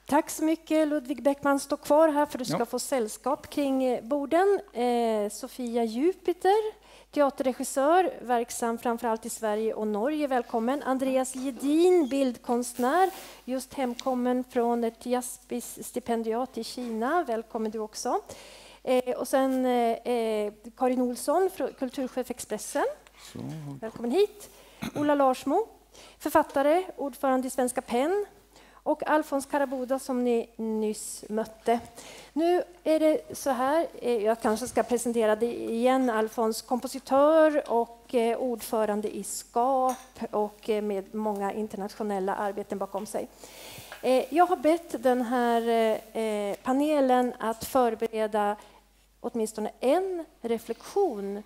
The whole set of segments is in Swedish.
Tack så mycket Ludvig Bäckman. Stå kvar här för du ska få sällskap kring borden. Sofia Jupiter, teaterregissör, verksam framförallt i Sverige och Norge. Välkommen. Andreas Gedin, bildkonstnär, just hemkommen från ett jazzstipendiat i Kina. Välkommen du också. Och sen Karin Olsson, kulturchef Expressen. Välkommen hit. Ola Larsmo, författare, ordförande i Svenska PEN. Och Alfons Karaboda som ni nyss mötte. Nu är det så här, jag kanske ska presentera det igen. Alfons, kompositör och ordförande i SKAP och med många internationella arbeten bakom sig. Jag har bett den här panelen att förbereda åtminstone en reflektion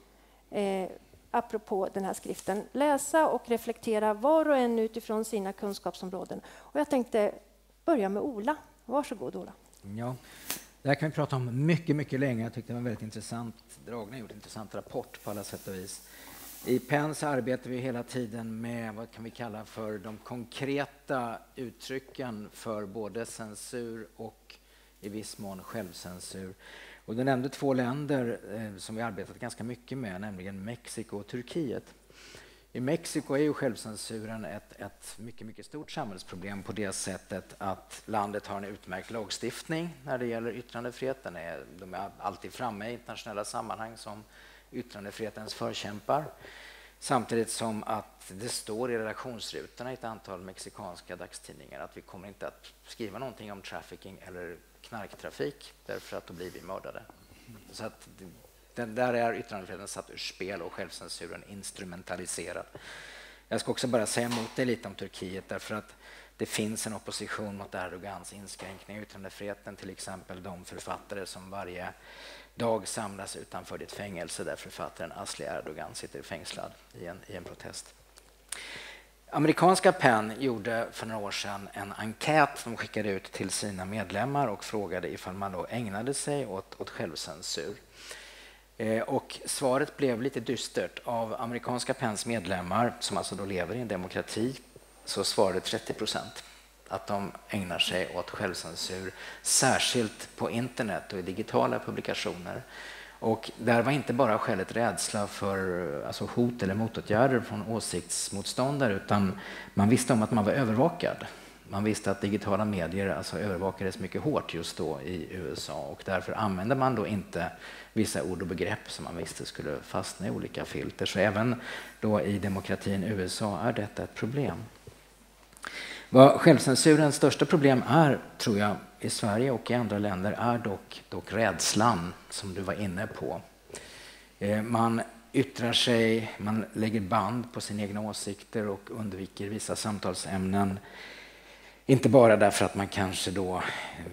apropå den här skriften. Läsa och reflektera var och en utifrån sina kunskapsområden. Och jag tänkte börja med Ola. Varsågod Ola. Ja, det här kan vi prata om mycket, mycket länge. Jag tyckte det var en väldigt intressant dragning, gjort en intressant rapport på alla sätt och vis. I PEN så arbetar vi hela tiden med vad kan vi kalla för de konkreta uttrycken för både censur och i viss mån självcensur. Och du nämnde två länder som vi arbetat ganska mycket med, nämligen Mexiko och Turkiet. I Mexiko är ju självcensuren ett mycket, mycket stort samhällsproblem på det sättet att landet har en utmärkt lagstiftning när det gäller yttrandefriheten. De är alltid framme i internationella sammanhang som yttrandefrihetens förkämpar. Samtidigt som att det står i redaktionsrutorna i ett antal mexikanska dagstidningar att vi kommer inte att skriva någonting om trafficking eller knarktrafik därför att då blir vi mördade. Så att där är yttrandefriheten satt ur spel och självcensuren instrumentaliserad. Jag ska också bara säga emot det lite om Turkiet därför att det finns en opposition mot Erdogans inskränkning i yttrandefriheten, till exempel de författare som varje dag samlas utanför ditt fängelse där författaren Asli Erdogan sitter fängslad i en protest. Amerikanska PEN gjorde för några år sedan en enkät som skickade ut till sina medlemmar och frågade ifall man då ägnade sig åt självcensur. Och svaret blev lite dystert. Av amerikanska PENs medlemmar, som alltså då lever i en demokrati, så svarade 30% att de ägnar sig åt självcensur, särskilt på internet och i digitala publikationer. Och där var inte bara skälet rädsla för hot eller motåtgärder från åsiktsmotståndare, utan man visste om att man var övervakad. Man visste att digitala medier övervakades mycket hårt just då i USA och därför använde man då inte vissa ord och begrepp som man visste skulle fastna i olika filter. Så även då i demokratin USA är detta ett problem. Vad självcensurens största problem är, tror jag, i Sverige och i andra länder är dock rädslan som du var inne på. Man yttrar sig, man lägger band på sina egna åsikter och undviker vissa samtalsämnen. Inte bara därför att man kanske då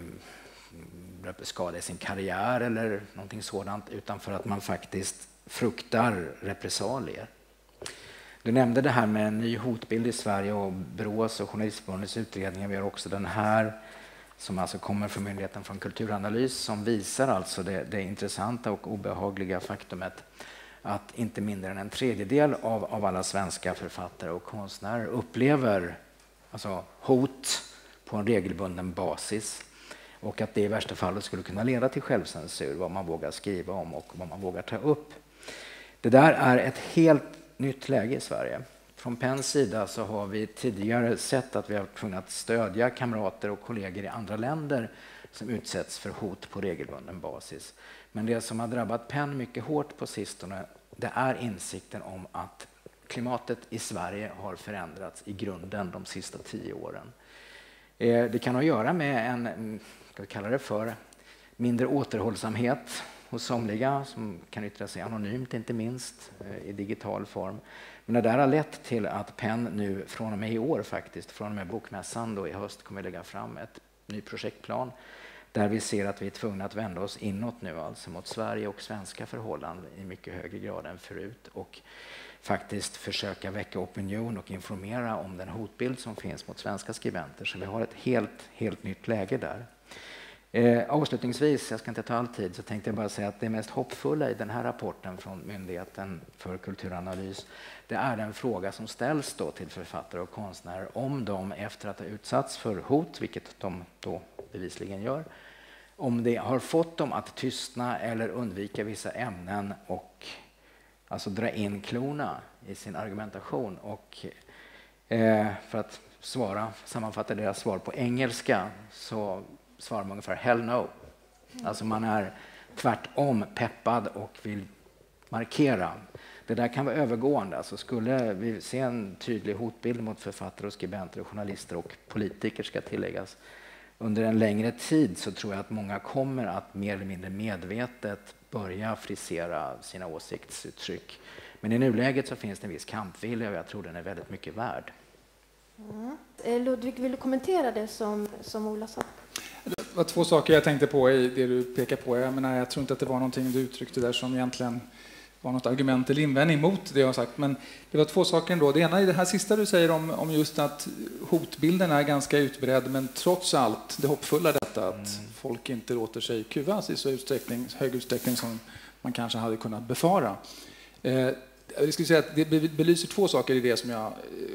skadar sin karriär eller någonting sådant, utan för att man faktiskt fruktar repressalier. Du nämnde det här med en ny hotbild i Sverige och BRÅs och Journalistförbundets utredningar. Vi har också den här som alltså kommer från Myndigheten för kulturanalys som visar alltså det intressanta och obehagliga faktumet att inte mindre än en tredjedel av alla svenska författare och konstnärer upplever hot på en regelbunden basis och att det i värsta fall skulle kunna leda till självcensur, vad man vågar skriva om och vad man vågar ta upp. Det där är ett helt nytt läge i Sverige. Från PENs sida så har vi tidigare sett att vi har kunnat stödja kamrater och kollegor i andra länder som utsätts för hot på regelbunden basis. Men det som har drabbat PEN mycket hårt på sistone, det är insikten om att klimatet i Sverige har förändrats i grunden de sista 10 åren. Det kan ha att göra med en, ska vi kalla det för, mindre återhållsamhet hos somliga som kan yttra sig anonymt, inte minst i digital form. Men det där har lett till att PEN nu från och med i år faktiskt, från och med bokmässan då i höst kommer lägga fram ett ny projektplan där vi ser att vi är tvungna att vända oss inåt nu, alltså mot Sverige och svenska förhållanden i mycket högre grad än förut och faktiskt försöka väcka opinion och informera om den hotbild som finns mot svenska skribenter. Så vi har ett helt nytt läge där. Avslutningsvis, jag ska inte ta all tid, så tänkte jag bara säga att det mest hoppfulla i den här rapporten från Myndigheten för kulturanalys, det är den fråga som ställs då till författare och konstnärer om de efter att ha utsatts för hot, vilket de då bevisligen gör, om det har fått dem att tystna eller undvika vissa ämnen och alltså dra in klorna i sin argumentation. Och för att sammanfatta deras svar på engelska så svarar man ungefär hell no. Alltså man är tvärtom peppad och vill markera. Det där kan vara övergående. Alltså skulle vi se en tydlig hotbild mot författare och skribenter och journalister och politiker ska tilläggas under en längre tid, så tror jag att många kommer att mer eller mindre medvetet börja frisera sina åsiktsuttryck. Men i nuläget så finns det en viss kampvilja och jag tror den är väldigt mycket värd. Ludvig, vill du kommentera det som Ola sa? Det var två saker jag tänkte på i det du pekar på. Jag tror inte att det var någonting du uttryckte där som egentligen var något argument eller invändning mot det jag har sagt. Men det var två saker ändå. Det ena är det här sista du säger om just att hotbilden är ganska utbredd, men trots allt det hoppfulla detta att folk inte låter sig kuvas i så hög utsträckning som man kanske hade kunnat befara. Jag skulle säga att det belyser två saker i det som jag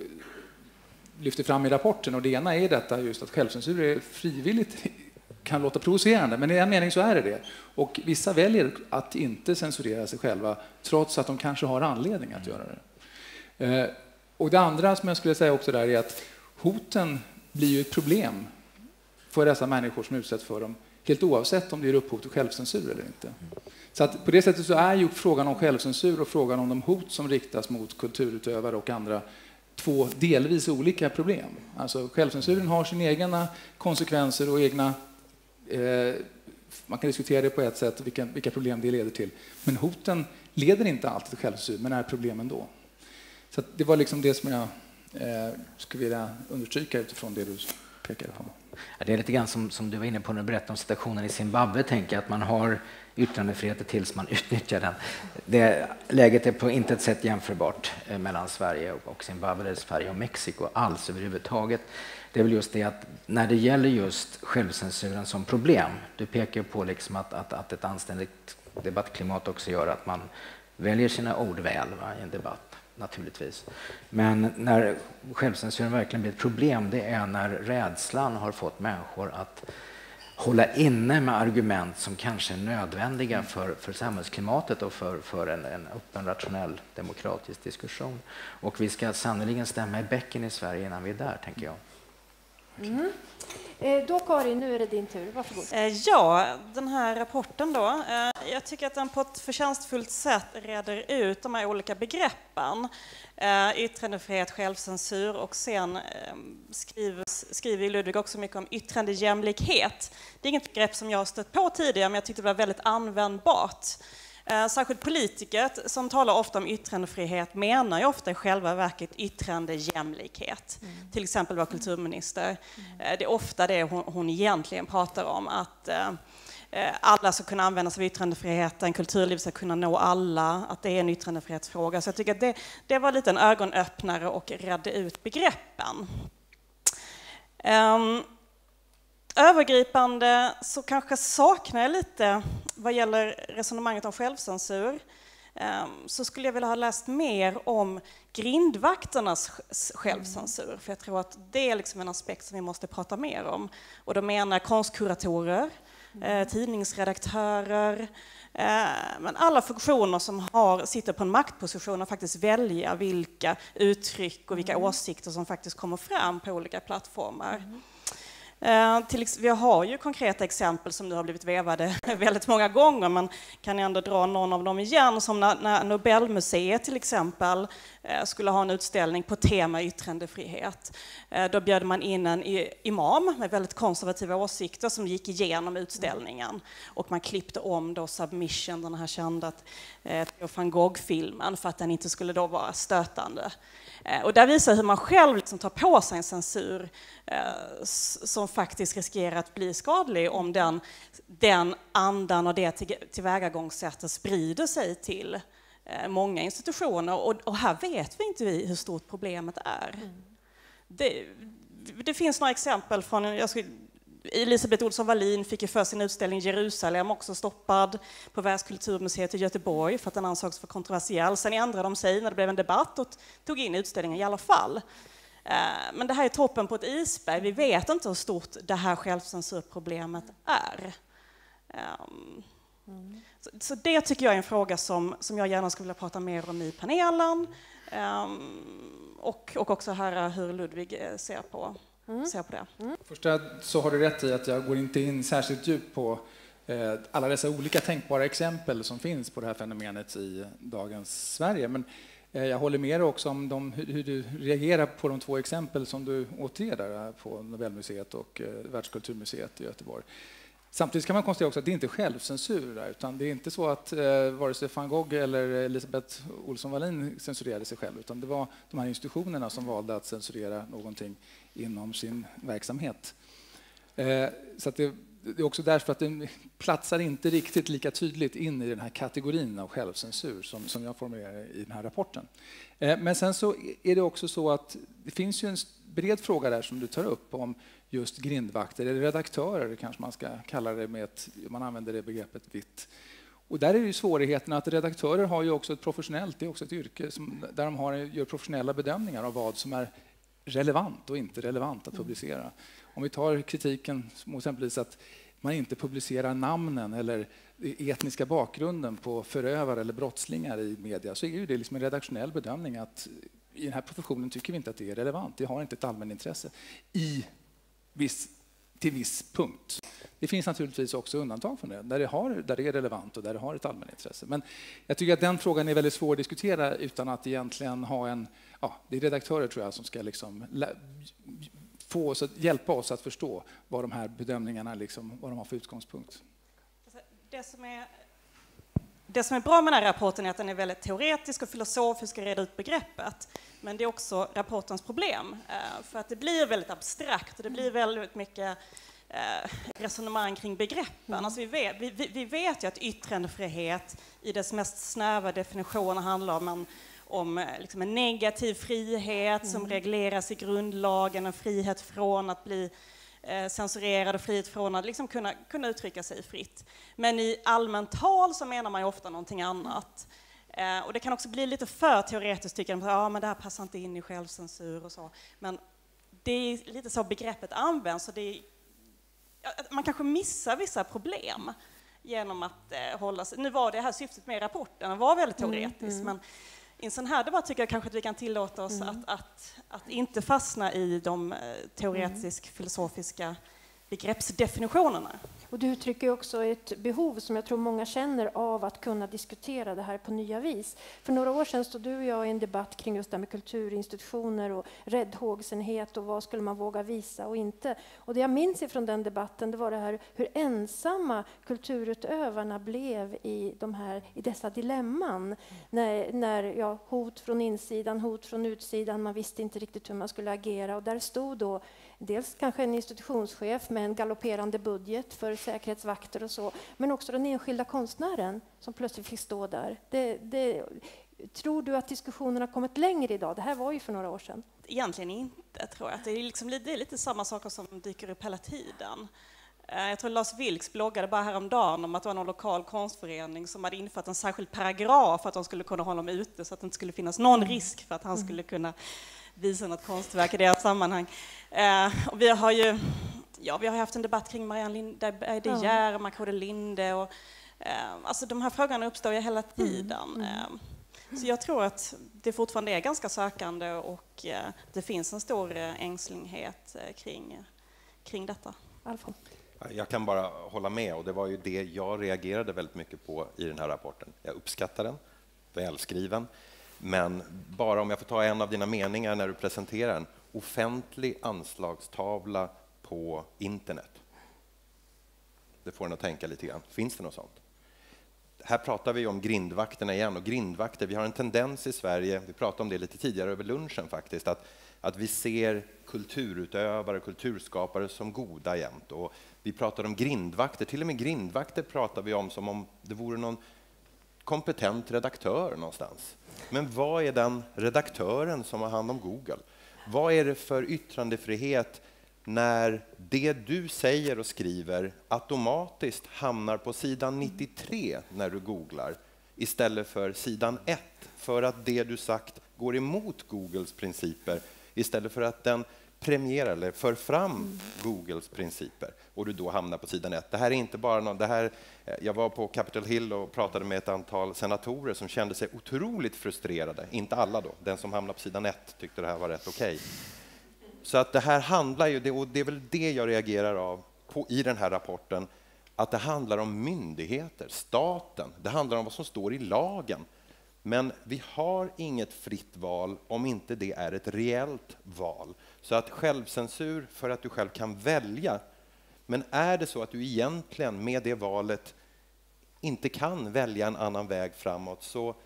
lyfter fram i rapporten, och det ena är detta just att självcensur är frivilligt, kan låta provocerande, men i en mening så är det. Och vissa väljer att inte censurera sig själva trots att de kanske har anledning att göra det. Och det andra som jag skulle säga också där är att hoten blir ju ett problem för dessa människor som utsätts för dem, helt oavsett om det ger upphov till självcensur eller inte. Så att på det sättet så är ju frågan om självcensur och frågan om de hot som riktas mot kulturutövare och andra två delvis olika problem. Alltså självcensuren har sina egna konsekvenser och egna man kan diskutera det på ett sätt, vilka problem det leder till. Men hoten leder inte alltid till självcensur, men är problem ändå. Så att det var liksom det som jag skulle vilja understryka utifrån det du pekade på. Ja, det är lite grann som du var inne på när du berättade om situationen i Zimbabwe, tänker att man har yttrandefrihet tills man utnyttjar den. Det läget är på intet sätt jämförbart mellan Sverige och Zimbabwe, eller Sverige och Mexiko alls överhuvudtaget. Det är väl just det att när det gäller just självcensuren som problem, du pekar på liksom att ett anständigt debattklimat också gör att man väljer sina ord väl i en debatt, naturligtvis. Men när självcensuren verkligen blir ett problem, det är när rädslan har fått människor att hålla inne med argument som kanske är nödvändiga för samhällsklimatet och för en öppen, rationell, demokratisk diskussion. Och vi ska sannoliken stämma i bäcken i Sverige innan vi är där, tänker jag. Då Karin, nu är det din tur. Varsågod. Ja, den här rapporten då. Jag tycker att den på ett förtjänstfullt sätt reder ut de här olika begreppen. Yttrandefrihet, självcensur, och sen skriver Ludvig också mycket om yttrandejämlikhet. Det är inget begrepp som jag har stött på tidigare, men jag tyckte det var väldigt användbart. Särskilt politiker som talar ofta om yttrandefrihet menar ju ofta i själva verket yttrandejämlikhet. Till exempel vår kulturminister. Det är ofta det hon egentligen pratar om, att alla ska kunna använda sig av yttrandefriheten, kulturlivet ska kunna nå alla, att det är en yttrandefrihetsfråga. Så jag tycker att det var lite en ögonöppnare och redde ut begreppen. Övergripande så kanske saknar jag lite vad gäller resonemanget om självcensur. Så skulle jag vilja ha läst mer om grindvakternas självcensur. För jag tror att det är liksom en aspekt som vi måste prata mer om. Och då menar jag konstkuratorer, tidningsredaktörer, men alla funktioner som sitter på en maktposition och faktiskt välja vilka uttryck och vilka åsikter som faktiskt kommer fram på olika plattformar. Vi har ju konkreta exempel som nu har blivit vevade väldigt många gånger. Man kan ändå dra någon av dem igen, som när Nobelmuseet till exempel skulle ha en utställning på tema yttrandefrihet. Då bjöd man in en imam med väldigt konservativa åsikter som gick igenom utställningen. Och man klippte om då Submission, den här kända Theo van Gogh-filmen, för att den inte skulle då vara stötande. Och där visar hur man själv liksom tar på sig en censur som faktiskt riskerar att bli skadlig om den andan och det tillvägagångssättet sprider sig till många institutioner. Och här vet vi inte hur stort problemet är. Det finns några exempel från... Elisabeth Olsson Wallin fick ju för sin utställning i Jerusalem också stoppad på Världskulturmuseet i Göteborg för att den ansågs för kontroversiell. Sen ändrade de sig när det blev en debatt och tog in utställningen i alla fall. Men det här är toppen på ett isberg. Vi vet inte hur stort det här självcensurproblemet är. Så det tycker jag är en fråga som jag gärna skulle vilja prata mer om i panelen. Och också höra hur Ludvig ser på det. Första så har du rätt i att jag går inte in särskilt djupt på alla dessa olika tänkbara exempel som finns på det här fenomenet i dagens Sverige. Men jag håller med dig också om hur du reagerar på de 2 exempel som du återger där på Nobelmuseet och Världskulturmuseet i Göteborg. Samtidigt kan man konstatera också att det inte är självcensur där, utan det är inte så att vare sig van Gogh eller Elisabeth Olsson Wallin censurerade sig själv, utan det var de här institutionerna som valde att censurera någonting inom sin verksamhet. Så att det är också därför att den platsar inte riktigt lika tydligt in i den här kategorin av självcensur som jag formulerar i den här rapporten. Men sen så är det också så att det finns ju en bred fråga där som du tar upp om just grindvakter, eller redaktörer kanske man ska kalla det, man använder det begreppet vitt. Och där är ju svårigheten att redaktörer har ju också ett professionellt, det är också ett yrke där de gör professionella bedömningar av vad som är relevant och inte relevant att publicera. Om vi tar kritiken mot exempelvis att man inte publicerar namnen eller etniska bakgrunden på förövare eller brottslingar i media, så är ju det liksom en redaktionell bedömning att i den här professionen tycker vi inte att det är relevant. Det har inte ett allmänintresse till viss punkt. Det finns naturligtvis också undantag från det, där det är relevant och där det har ett allmänintresse. Men jag tycker att den frågan är väldigt svår att diskutera utan att egentligen ha det är redaktörer tror jag som ska liksom hjälpa oss att förstå vad de här bedömningarna vad de har för utgångspunkt. Det som är bra med den här rapporten är att den är väldigt teoretisk och filosofisk och reda ut begreppet. Men det är också rapportens problem. För att det blir väldigt abstrakt och det blir väldigt mycket resonemang kring begreppen. Alltså vi vet ju att yttrandefrihet i dess mest snäva definition handlar om liksom en negativ frihet som regleras i grundlagen, en frihet från att bli censurerad och frihet från att liksom kunna uttrycka sig fritt. Men i allmänt tal så menar man ju ofta någonting annat. Och det kan också bli lite för teoretiskt tycker jag, men det här passar inte in i självcensur och så. Men det är lite så begreppet används och man kanske missar vissa problem genom att hålla sig. Nu var det här syftet med rapporten, den var väldigt teoretisk, men i en sån här debatt tycker jag kanske att vi kan tillåta oss att inte fastna i de teoretisk-filosofiska begreppsdefinitionerna. Och du uttrycker också ett behov som jag tror många känner av att kunna diskutera det här på nya vis. För några år sedan stod du och jag i en debatt kring just det här med kulturinstitutioner och räddhågsenhet och vad skulle man våga visa och inte. Och det jag minns ifrån den debatten, det var det här hur ensamma kulturutövarna blev i dessa dilemman. När hot från insidan, hot från utsidan, man visste inte riktigt hur man skulle agera. Och där stod då dels kanske en institutionschef med en galopperande budget för säkerhetsvakter och så, men också den enskilda konstnären som plötsligt fick stå där. Tror du att diskussionerna har kommit längre idag? Det här var ju för några år sedan. Egentligen inte, tror jag. Det är lite samma saker som dyker upp hela tiden. Jag tror Lars Vilks bloggade bara häromdagen om att det var någon lokal konstförening som hade infört en särskild paragraf för att de skulle kunna hålla honom ute så att det inte skulle finnas någon risk för att han skulle kunna visa något konstverk i deras sammanhang. Och vi har haft en debatt kring Marianne De Geer och Makode Linde. Och, alltså de här frågorna uppstår ju hela tiden. Så jag tror att det fortfarande är ganska sökande och det finns en stor ängslinghet kring detta. Alfons. Jag kan bara hålla med, och det var ju det jag reagerade väldigt mycket på i den här rapporten. Jag uppskattar den, välskriven, men bara om jag får ta en av dina meningar när du presenterar en offentlig anslagstavla på internet. Det får en att tänka lite grann. Finns det något sånt? Här pratar vi om grindvakterna igen, och grindvakter, vi har en tendens i Sverige, vi pratade om det lite tidigare över lunchen faktiskt, att vi ser kulturutövare, kulturskapare som goda jämt. Och vi pratar om grindvakter, till och med grindvakter pratar vi om som om det vore någon kompetent redaktör någonstans. Men vad är den redaktören som har hand om Google? Vad är det för yttrandefrihet när det du säger och skriver automatiskt hamnar på sidan 93 när du googlar istället för sidan 1, för att det du sagt går emot Googles principer istället för att den premierar eller för fram Googles principer och du då hamnar på sidan 1. Det här är inte bara någon, jag var på Capitol Hill och pratade med ett antal senatorer som kände sig otroligt frustrerade. Inte alla då, den som hamnade på sidan 1 tyckte det här var rätt okej. Så att det här handlar ju, och det är väl det jag reagerar på i den här rapporten, att det handlar om myndigheter, staten, det handlar om vad som står i lagen. Men vi har inget fritt val om inte det är ett reellt val. Så att självcensur för att du själv kan välja, men är det så att du egentligen med det valet inte kan välja en annan väg framåt,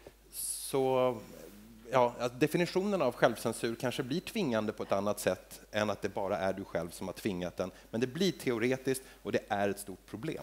så definitionen av självcensur kanske blir tvingande på ett annat sätt än att det bara är du själv som har tvingat den. Men det blir teoretiskt och det är ett stort problem.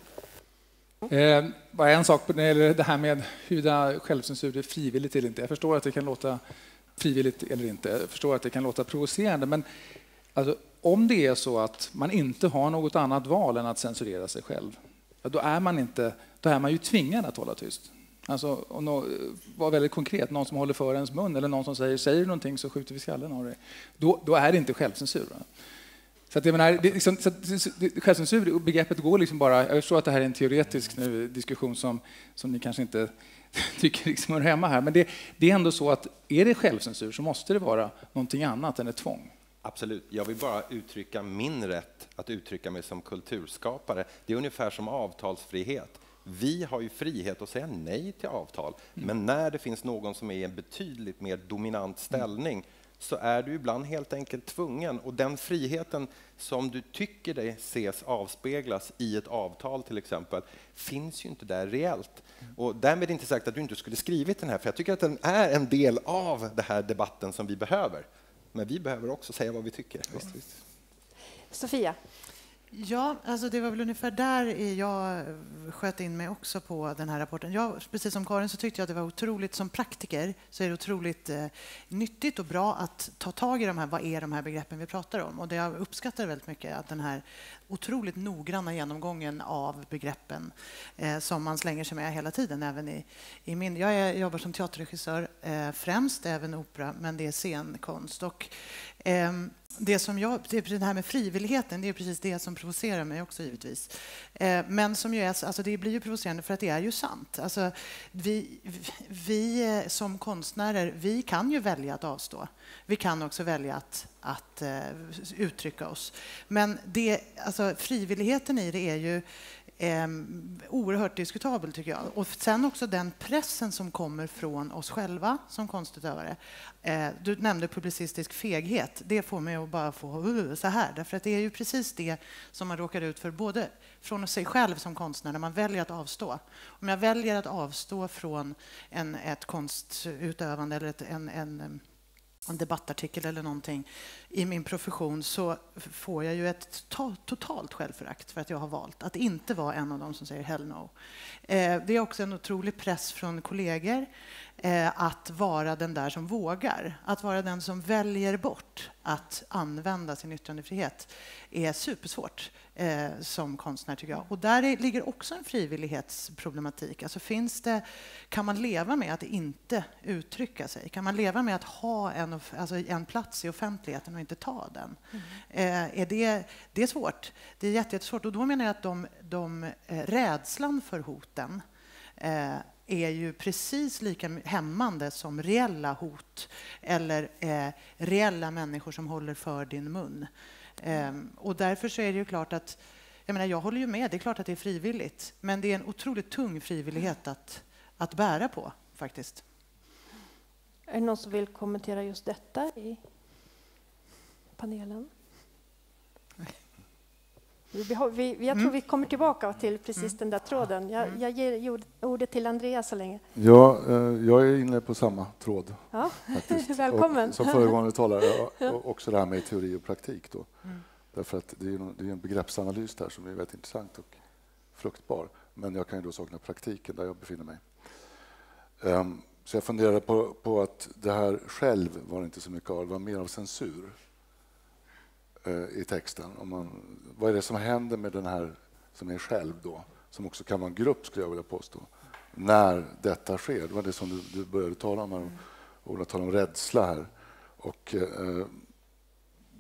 Bara en sak när det gäller det här med hur självcensur är frivilligt eller inte. Jag förstår att det kan låta frivilligt eller inte. Jag förstår att det kan låta provocerande. Men alltså, om det är så att man inte har något annat val än att censurera sig själv, då är man ju tvingad att hålla tyst. Alltså, var väldigt konkret, någon som håller för ens mun eller någon som säger du någonting så skjuter vi skallen av dig. Då är det inte självcensur. Va? Så att jag menar, självcensur, begreppet går liksom bara, jag förstår att det här är en teoretisk diskussion som ni kanske inte tycker liksom hör hemma här, men det är ändå så att är det självcensur så måste det vara någonting annat än ett tvång. Absolut. Jag vill bara uttrycka min rätt att uttrycka mig som kulturskapare. Det är ungefär som avtalsfrihet. Vi har ju frihet att säga nej till avtal, men när det finns någon som är i en betydligt mer dominant ställning så är du ibland helt enkelt tvungen. Och den friheten som du tycker dig ses avspeglas i ett avtal till exempel finns ju inte där reellt. Och därmed inte sagt att du inte skulle skrivit den här, för jag tycker att den är en del av den här debatten som vi behöver. Men vi behöver också säga vad vi tycker. Visst. Sofia? Ja, alltså det var väl ungefär där jag sköt in mig också på den här rapporten. Precis som Karin så tyckte jag att det var otroligt, som praktiker så är det otroligt nyttigt och bra att ta tag i vad är de här begreppen vi pratar om. Och det jag uppskattar väldigt mycket att den här otroligt noggranna genomgången av begreppen som man slänger sig med hela tiden. Även jag jobbar som teaterregissör främst, även opera, men det är scenkonst. Och det här med frivilligheten, det är precis det som provocerar mig också givetvis. Men som ju är, alltså det blir ju provocerande för att det är ju sant. Alltså vi som konstnärer, vi kan ju välja att avstå. Vi kan också välja att uttrycka oss. Men frivilligheten i det är ju oerhört diskutabel tycker jag. Och sen också den pressen som kommer från oss själva som konstutövare. Du nämnde publicistisk feghet. Det får mig att bara få så här. Därför att det är ju precis det som man råkar ut för både från sig själv som konstnär när man väljer att avstå. Om jag väljer att avstå från ett konstutövande eller en debattartikel eller någonting i min profession så får jag ju ett totalt självförakt för att jag har valt att inte vara en av dem som säger hell no. Det är också en otrolig press från kollegor att vara den där som vågar. Att vara den som väljer bort att använda sin yttrandefrihet är supersvårt som konstnär tycker jag. Och där ligger också en frivillighetsproblematik. Alltså kan man leva med att inte uttrycka sig? Kan man leva med att ha en plats i offentligheten och inte ta den? Det är svårt. Det är jättesvårt. Och då menar jag att rädslan för hoten är ju precis lika hämmande som reella hot eller reella människor som håller för din mun. Och därför så är det ju klart att jag håller ju med, det är klart att det är frivilligt, men det är en otroligt tung frivillighet att bära på faktiskt. Är det någon som vill kommentera just detta i panelen? Jag tror vi kommer tillbaka till precis den där tråden. Jag ger ordet till Andreas så länge. Ja, jag är inne på samma tråd. Ja. Välkommen. Och som föregående talare, också det här med teori och praktik. Då. Därför att det är en begreppsanalys där som är väldigt intressant och fruktbar. Men jag kan ju då sakna praktiken där jag befinner mig. Så jag funderar på att det här själv var inte så mycket av, det var mer av censur i texten. Vad är det som händer med den här som är själv då? Som också kan vara en grupp skulle jag vilja påstå. När detta sker. Det var det som du började tala om här. Ola talade om rädsla här. Och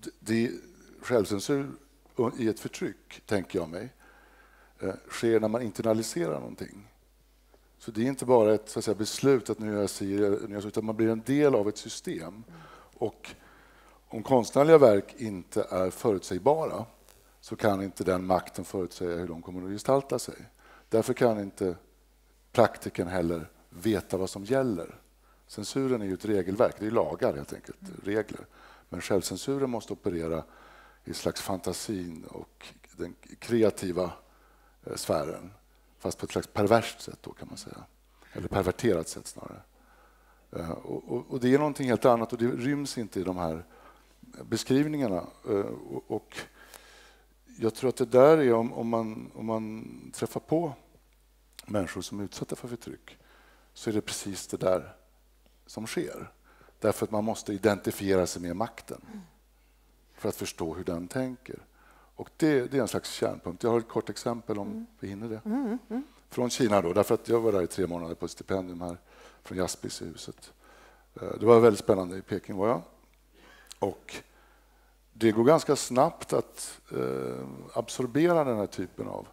Självcensur i ett förtryck, tänker jag mig, sker när man internaliserar någonting. Så det är inte bara ett, så att säga, beslut att nu gör jag si, utan man blir en del av ett system. Och om konstnärliga verk inte är förutsägbara så kan inte den makten förutsäga hur de kommer att gestalta sig. Därför kan inte praktiken heller veta vad som gäller. Censuren är ju ett regelverk, det är lagar helt enkelt, regler. Men självcensuren måste operera i slags fantasin och den kreativa sfären. Fast på ett slags perverst sätt då, kan man säga. Eller perverterat sätt snarare. Och det är någonting helt annat och det ryms inte i de här beskrivningarna. Och jag tror att det där är om man träffar på människor som är utsatta för förtryck, så är det precis det där som sker. Därför att man måste identifiera sig med makten för att förstå hur den tänker. Och det är en slags kärnpunkt. Jag har ett kort exempel om vi hinner det. Från Kina då, därför att jag var där i 3 månader på ett stipendium här från Jaspis i huset. Det var väldigt spännande. I Peking var jag. Och det går ganska snabbt att absorbera den här typen av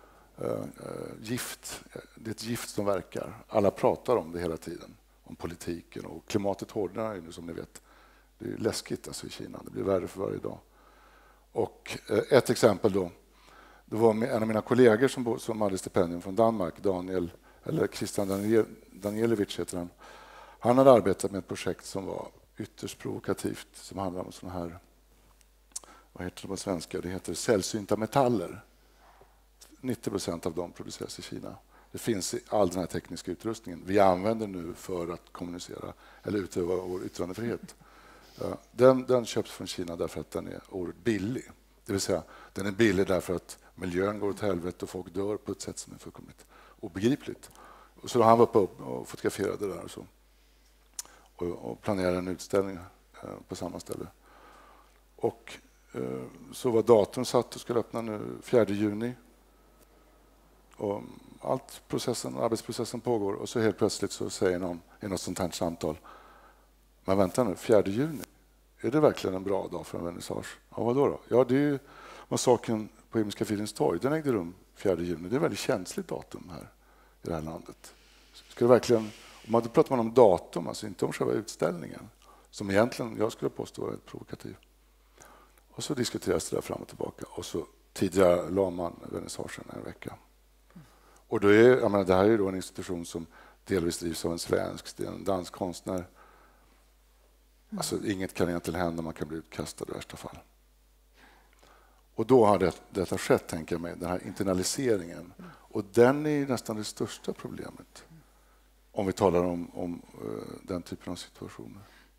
gift. Det är ett gift som verkar. Alla pratar om det hela tiden. Om politiken och klimatet hårdnar nu, som ni vet. Det är läskigt alltså i Kina. Det blir värre för varje dag. Och ett exempel då. Det var en av mina kollegor som hade stipendium från Danmark, Christian Danielewicz heter han. Han hade arbetat med ett projekt som var ytterst provokativt, som handlar om såna här, vad heter det på svenska? Det heter sällsynta metaller. 90% av dem produceras i Kina. Det finns i all den här tekniska utrustningen vi använder nu för att kommunicera eller utöva vår yttrandefrihet. Den köps från Kina därför att den är oerhört billig. Det vill säga, den är billig därför att miljön går åt helvete och folk dör på ett sätt som är fullkomligt obegripligt. Så han var uppe och fotograferade där och planerade en utställning på samma ställe. Och så var datorn satt och skulle öppna nu 4 juni. Och arbetsprocessen pågår och så helt plötsligt så säger någon i något sånt här samtal: men vänta nu, 4 juni, är det verkligen en bra dag för en vernissage? Ja, vad då? Ja, det är ju massakern på Himmelska fridens torg. Den ägde rum 4 juni. Det är ett väldigt känsligt datum här i det här landet. Ska det verkligen, om då pratar man om datum, alltså inte om själva utställningen, som egentligen jag skulle påstå var ett provokativ. Och så diskuteras det där fram och tillbaka och så tidigare la man vernissagen en vecka. Och då det här är ju då en institution som delvis drivs av en svensk, det är en dansk konstnär. Alltså inget kan egentligen hända, man kan bli utkastad i värsta fall. Och då har detta skett, tänker jag mig, den här internaliseringen. Och den är nästan det största problemet om vi talar om den typen av situationer.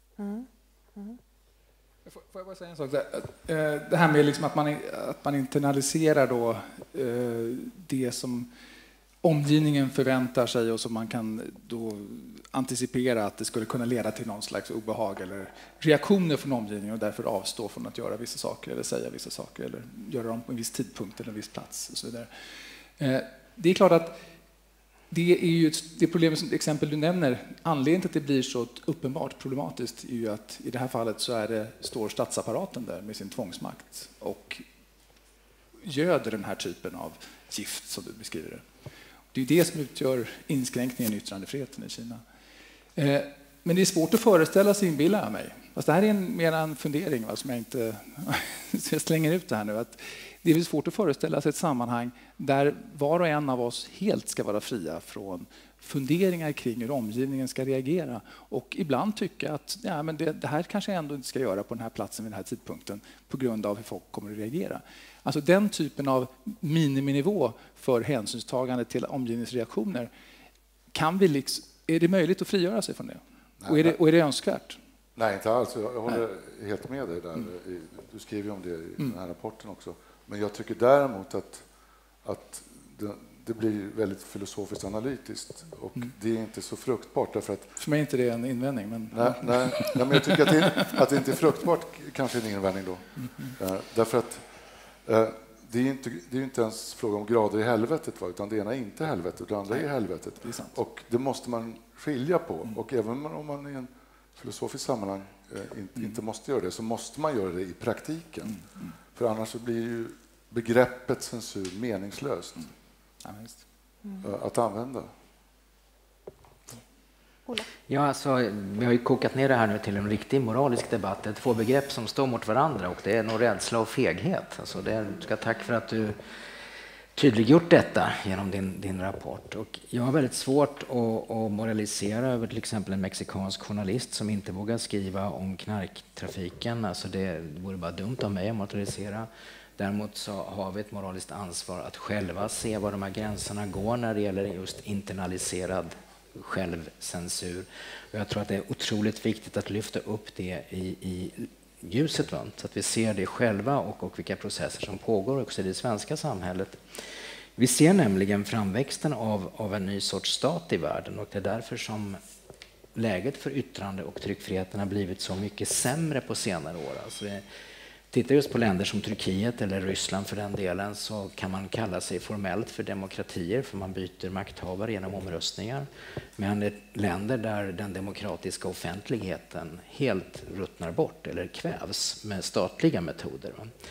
Får jag bara säga en sak? Det här med liksom att man internaliserar då, det som omgivningen förväntar sig och som man kan då anticipera att det skulle kunna leda till någon slags obehag eller reaktioner från omgivningen och därför avstå från att göra vissa saker eller säga vissa saker eller göra dem på en viss tidpunkt eller en viss plats och så vidare. Det är klart att det är ju det problemet som exempel du nämner. Anledningen till att det blir så uppenbart problematiskt är ju att i det här fallet så står statsapparaten där med sin tvångsmakt och göder den här typen av gift som du beskriver det. Det är det som utgör inskränkningen i yttrandefriheten i Kina. Men det är svårt att föreställa sig, inbillar jag mig. Fast det här är mer en fundering som jag inte jag slänger ut det här nu. Att det är svårt att föreställa sig ett sammanhang där var och en av oss helt ska vara fria från funderingar kring hur omgivningen ska reagera. Och ibland tycka att men det här kanske jag ändå inte ska göra på den här platsen vid den här tidpunkten på grund av hur folk kommer att reagera. Alltså den typen av miniminivå för hänsynstagande till omgivningsreaktioner, är det möjligt att frigöra sig från det? Nej, och är det önskvärt? Nej, inte alls. Jag håller helt med dig där. Du skriver ju om det i den här rapporten också. Men jag tycker däremot att det blir väldigt filosofiskt analytiskt och det är inte så fruktbart därför att... För mig är inte det en invändning. Men... Nej, men jag tycker att det inte är fruktbart kanske är en invändning då. Därför att det är inte ens fråga om grader i helvetet, utan det ena är inte helvetet och det andra är helvetet. Det är sant. Och det måste man skilja på. Och även om man i en filosofisk sammanhang inte måste göra det, så måste man göra det i praktiken. För annars så blir ju begreppet censur meningslöst att använda. Ja, alltså, vi har ju kokat ner det här nu till en riktig moralisk debatt. Det är två begrepp som står mot varandra och det är nog rädsla och feghet. Alltså, tack för att du tydliggjort detta genom din rapport. Och jag har väldigt svårt att moralisera över till exempel en mexikansk journalist som inte vågar skriva om knarktrafiken. Alltså det vore bara dumt av mig att moralisera. Däremot så har vi ett moraliskt ansvar att själva se var de här gränserna går när det gäller just internaliserad självcensur. Och jag tror att det är otroligt viktigt att lyfta upp det i ljuset, så att vi ser det själva och vilka processer som pågår också i det svenska samhället. Vi ser nämligen framväxten av en ny sorts stat i världen och det är därför som läget för yttrande- och tryckfriheten har blivit så mycket sämre på senare år. Alltså tittar just på länder som Turkiet eller Ryssland för den delen, så kan man kalla sig formellt för demokratier för man byter makthavare genom omröstningar. Men det är länder där den demokratiska offentligheten helt ruttnar bort eller kvävs med statliga metoder.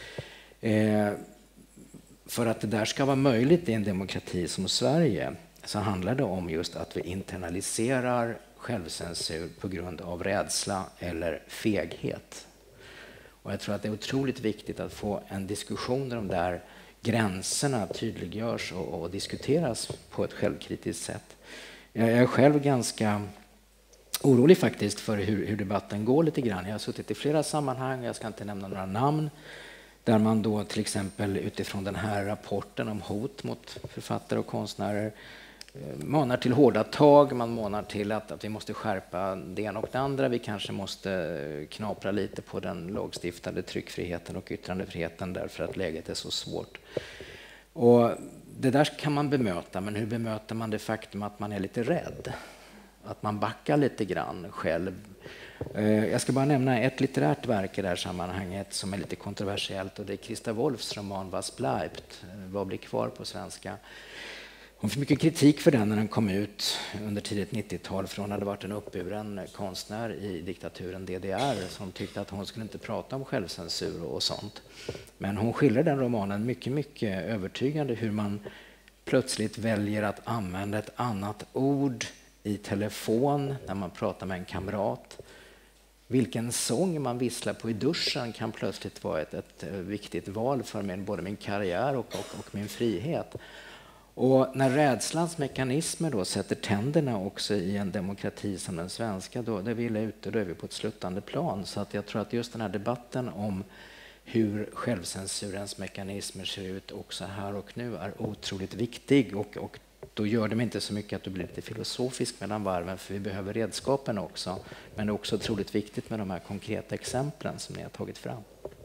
För att det där ska vara möjligt i en demokrati som Sverige så handlar det om just att vi internaliserar självcensur på grund av rädsla eller feghet. Och jag tror att det är otroligt viktigt att få en diskussion där de där gränserna tydliggörs och diskuteras på ett självkritiskt sätt. Jag är själv ganska orolig faktiskt för hur debatten går lite grann. Jag har suttit i flera sammanhang, jag ska inte nämna några namn, där man då till exempel utifrån den här rapporten om hot mot författare och konstnärer manar till hårda tag, man manar till att vi måste skärpa det ena och det andra. Vi kanske måste knapra lite på den lagstiftade tryckfriheten och yttrandefriheten därför att läget är så svårt. Och det där kan man bemöta, men hur bemöter man det faktum att man är lite rädd? Att man backar lite grann själv. Jag ska bara nämna ett litterärt verk i det här sammanhanget som är lite kontroversiellt och det är Christa Wolfs roman Was bleibt, Vad blir kvar på svenska. Hon fick mycket kritik för den när den kom ut under tidigt 90-tal för hon hade varit en uppburen konstnär i diktaturen DDR som tyckte att hon skulle inte prata om självcensur och sånt. Men hon skildrar den romanen mycket övertygande hur man plötsligt väljer att använda ett annat ord i telefon när man pratar med en kamrat. Vilken sång man visslar på i duschen kan plötsligt vara ett viktigt val för både min karriär och min frihet. Och när rädslans mekanismer då sätter tänderna också i en demokrati som den svenska, då är vi illa ute, då är vi på ett sluttande plan. Så att jag tror att just den här debatten om hur självcensurens mekanismer ser ut också här och nu är otroligt viktig. Och då gör det mig inte så mycket att du blir lite filosofisk mellan varven, för vi behöver redskapen också. Men det är också otroligt viktigt med de här konkreta exemplen som ni har tagit fram.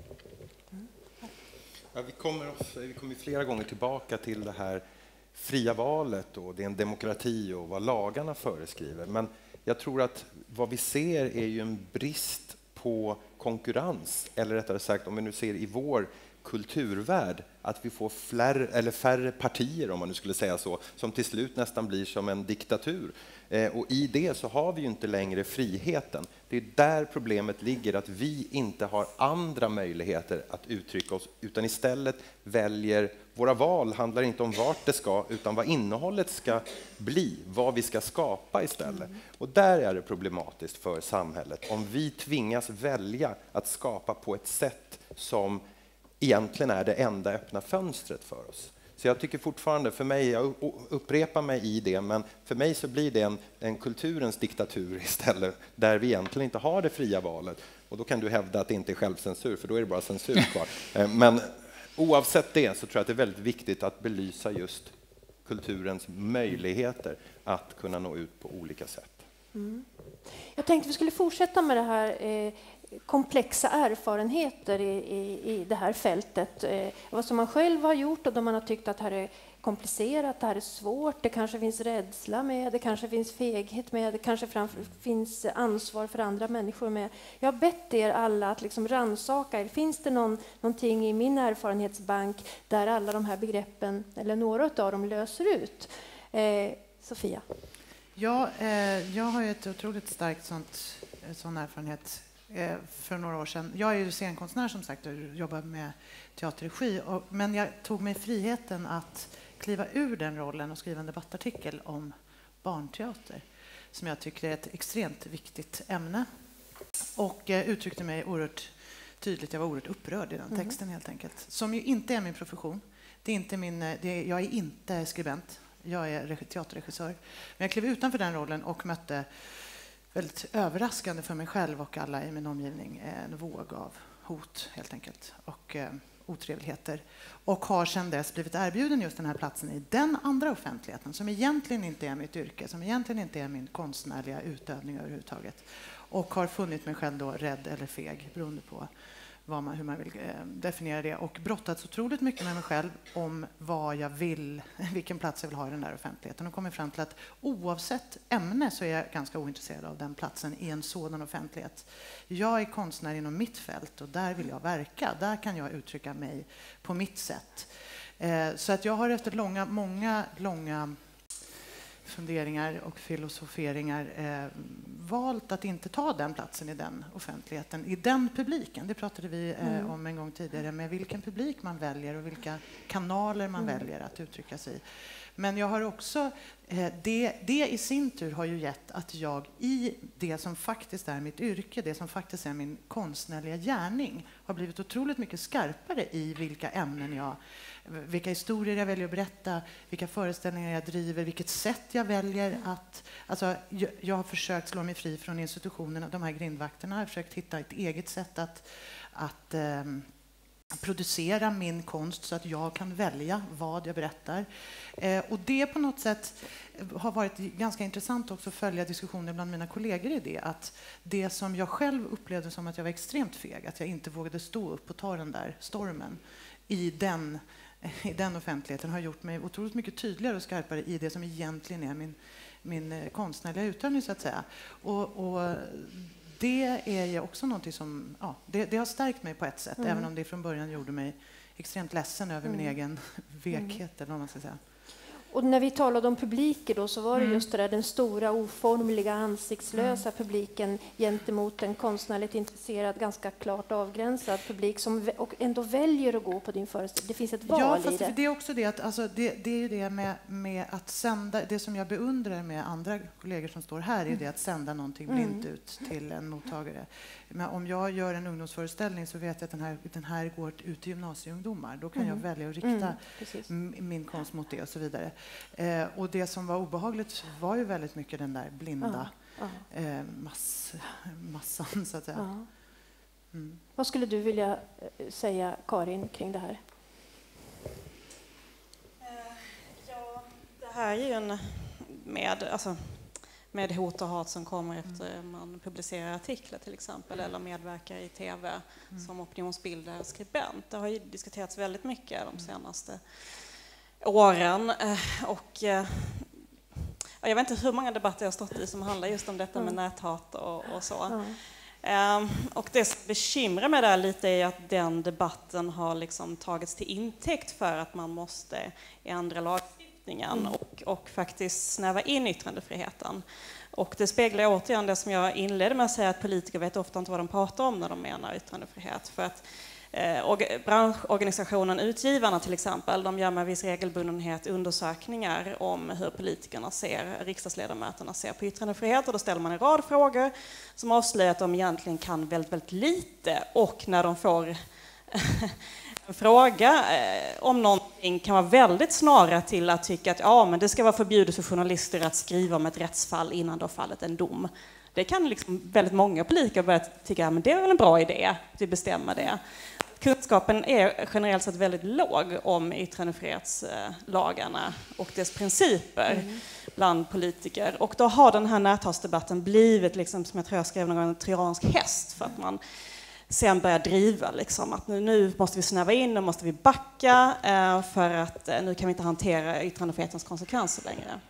Ja, vi kommer flera gånger tillbaka till det här fria valet och det är en demokrati och vad lagarna föreskriver. Men jag tror att vad vi ser är ju en brist på konkurrens, eller rättare sagt om vi nu ser i vår kulturvärld att vi får färre partier, om man nu skulle säga så, som till slut nästan blir som en diktatur. Och i det så har vi ju inte längre friheten. Det är där problemet ligger, att vi inte har andra möjligheter att uttrycka oss, utan istället väljer, våra val handlar inte om vart det ska, utan vad innehållet ska bli, vad vi ska skapa istället. Och där är det problematiskt för samhället, om vi tvingas välja att skapa på ett sätt som egentligen är det enda öppna fönstret för oss. Så jag tycker fortfarande, för mig, jag upprepar mig i det, men för mig så blir det en kulturens diktatur istället, där vi egentligen inte har det fria valet. Och då kan du hävda att det inte är självcensur, för då är det bara censur kvar. Men oavsett det så tror jag att det är väldigt viktigt att belysa just kulturens möjligheter att kunna nå ut på olika sätt. Jag tänkte vi skulle fortsätta med det här komplexa erfarenheter i det här fältet. Vad som man själv har gjort och då man har tyckt att det här är komplicerat, det här är svårt, det kanske finns rädsla med, det kanske finns feghet med, det kanske finns ansvar för andra människor med. Jag har bett er alla att liksom rannsaka er. Finns det någonting i min erfarenhetsbank där alla de här begreppen, eller några av dem, löser ut? Sofia? Ja, jag har ju ett otroligt starkt sån erfarenhet för några år sedan. Jag är ju scenkonstnär som sagt och jobbar med teaterregi. Men jag tog mig friheten att kliva ur den rollen och skriva en debattartikel om barnteater som jag tycker är ett extremt viktigt ämne. Och uttryckte mig oerhört tydligt. Jag var oerhört upprörd i den texten helt enkelt. Som ju inte är min profession. Det är inte jag är inte skribent. Jag är teaterregissör. Men jag klev utanför den rollen och mötte väldigt överraskande för mig själv och alla i min omgivning en våg av hot helt enkelt och otrevligheter. Och har sedan dess blivit erbjuden just den här platsen i den andra offentligheten som egentligen inte är mitt yrke, som egentligen inte är min konstnärliga utövning överhuvudtaget. Och har funnit mig själv då rädd eller feg beroende på hur man vill definiera det. Och brottats otroligt mycket med mig själv om vad jag vill, vilken plats jag vill ha i den där offentligheten. Och kommit fram till att oavsett ämne så är jag ganska ointresserad av den platsen i en sådan offentlighet. Jag är konstnär inom mitt fält och där vill jag verka. Där kan jag uttrycka mig på mitt sätt. Så att jag har efter många långa funderingar och filosoferingar valt att inte ta den platsen i den offentligheten, i den publiken. Det pratade vi om en gång tidigare, med vilken publik man väljer och vilka kanaler man väljer att uttrycka sig i. Men jag har också, det i sin tur har ju gett att jag i det som faktiskt är mitt yrke, det som faktiskt är min konstnärliga gärning, har blivit otroligt mycket skarpare i vilka ämnen vilka historier jag väljer att berätta, vilka föreställningar jag driver, vilket sätt jag väljer att... Alltså, jag har försökt slå mig fri från institutionerna, de här grindvakterna. Jag har försökt hitta ett eget sätt att producera min konst så att jag kan välja vad jag berättar. Och det på något sätt har varit ganska intressant också att följa diskussioner bland mina kollegor i det. Att det som jag själv upplevde som att jag var extremt feg, att jag inte vågade stå upp och ta den där stormen i den offentligheten, har gjort mig otroligt mycket tydligare och skarpare i det som egentligen är min konstnärliga utövning så att säga. Och det är ju också någonting som det har stärkt mig på ett sätt, även om det från början gjorde mig extremt ledsen över min egen vekhet eller vad man ska säga. Och när vi talade om publiker då, så var det just det där, den stora oformliga ansiktslösa publiken gentemot en konstnärligt intresserad, ganska klart avgränsad publik som ändå väljer att gå på din föreställning. Det finns ett val i det. Det är också det att det är ju det med att sända, det som jag beundrar med andra kollegor som står här är det att sända någonting blint ut till en mottagare. Men om jag gör en ungdomsföreställning så vet jag att den här går ut till gymnasieungdomar. Då kan jag välja att rikta min konst mot det och så vidare. Och det som var obehagligt var ju väldigt mycket den där blinda massan så att säga. Vad skulle du vilja säga, Karin, kring det här? Det här är ju med hot och hat som kommer efter man publicerar artiklar till exempel eller medverkar i tv som opinionsbildare och skribent. Det har ju diskuterats väldigt mycket de senaste åren och jag vet inte hur många debatter jag har stått i som handlar just om detta med näthat och så. Och det som bekymrar mig där lite är att den debatten har liksom tagits till intäkt för att man måste ändra lagstiftningen och faktiskt snäva in yttrandefriheten. Och det speglar återigen det som jag inledde med att säga, att politiker vet ofta inte vad de pratar om när de menar yttrandefrihet. För att branschorganisationen Utgivarna till exempel, de gör med viss regelbundenhet undersökningar om hur politikerna riksdagsledamöterna ser på yttrandefrihet, och då ställer man en rad frågor som avslöjar att de egentligen kan väldigt, väldigt lite, och när de får en fråga om någonting kan vara väldigt snara till att tycka att men det ska vara förbjudet för journalister att skriva om ett rättsfall innan det har fallit en dom. Det kan liksom väldigt många politiker börja tycka men det är väl en bra idé att vi bestämmer det. Kunskapen är generellt sett väldigt låg om yttrandefrihetslagarna och dess principer bland politiker. Och då har den här näthatsdebatten blivit, liksom, som jag tror jag skrev någon gång, en trojansk häst, för att man sen börjar driva liksom, att nu måste vi snäva in, nu måste vi backa för att nu kan vi inte hantera yttrandefrihetens konsekvenser längre.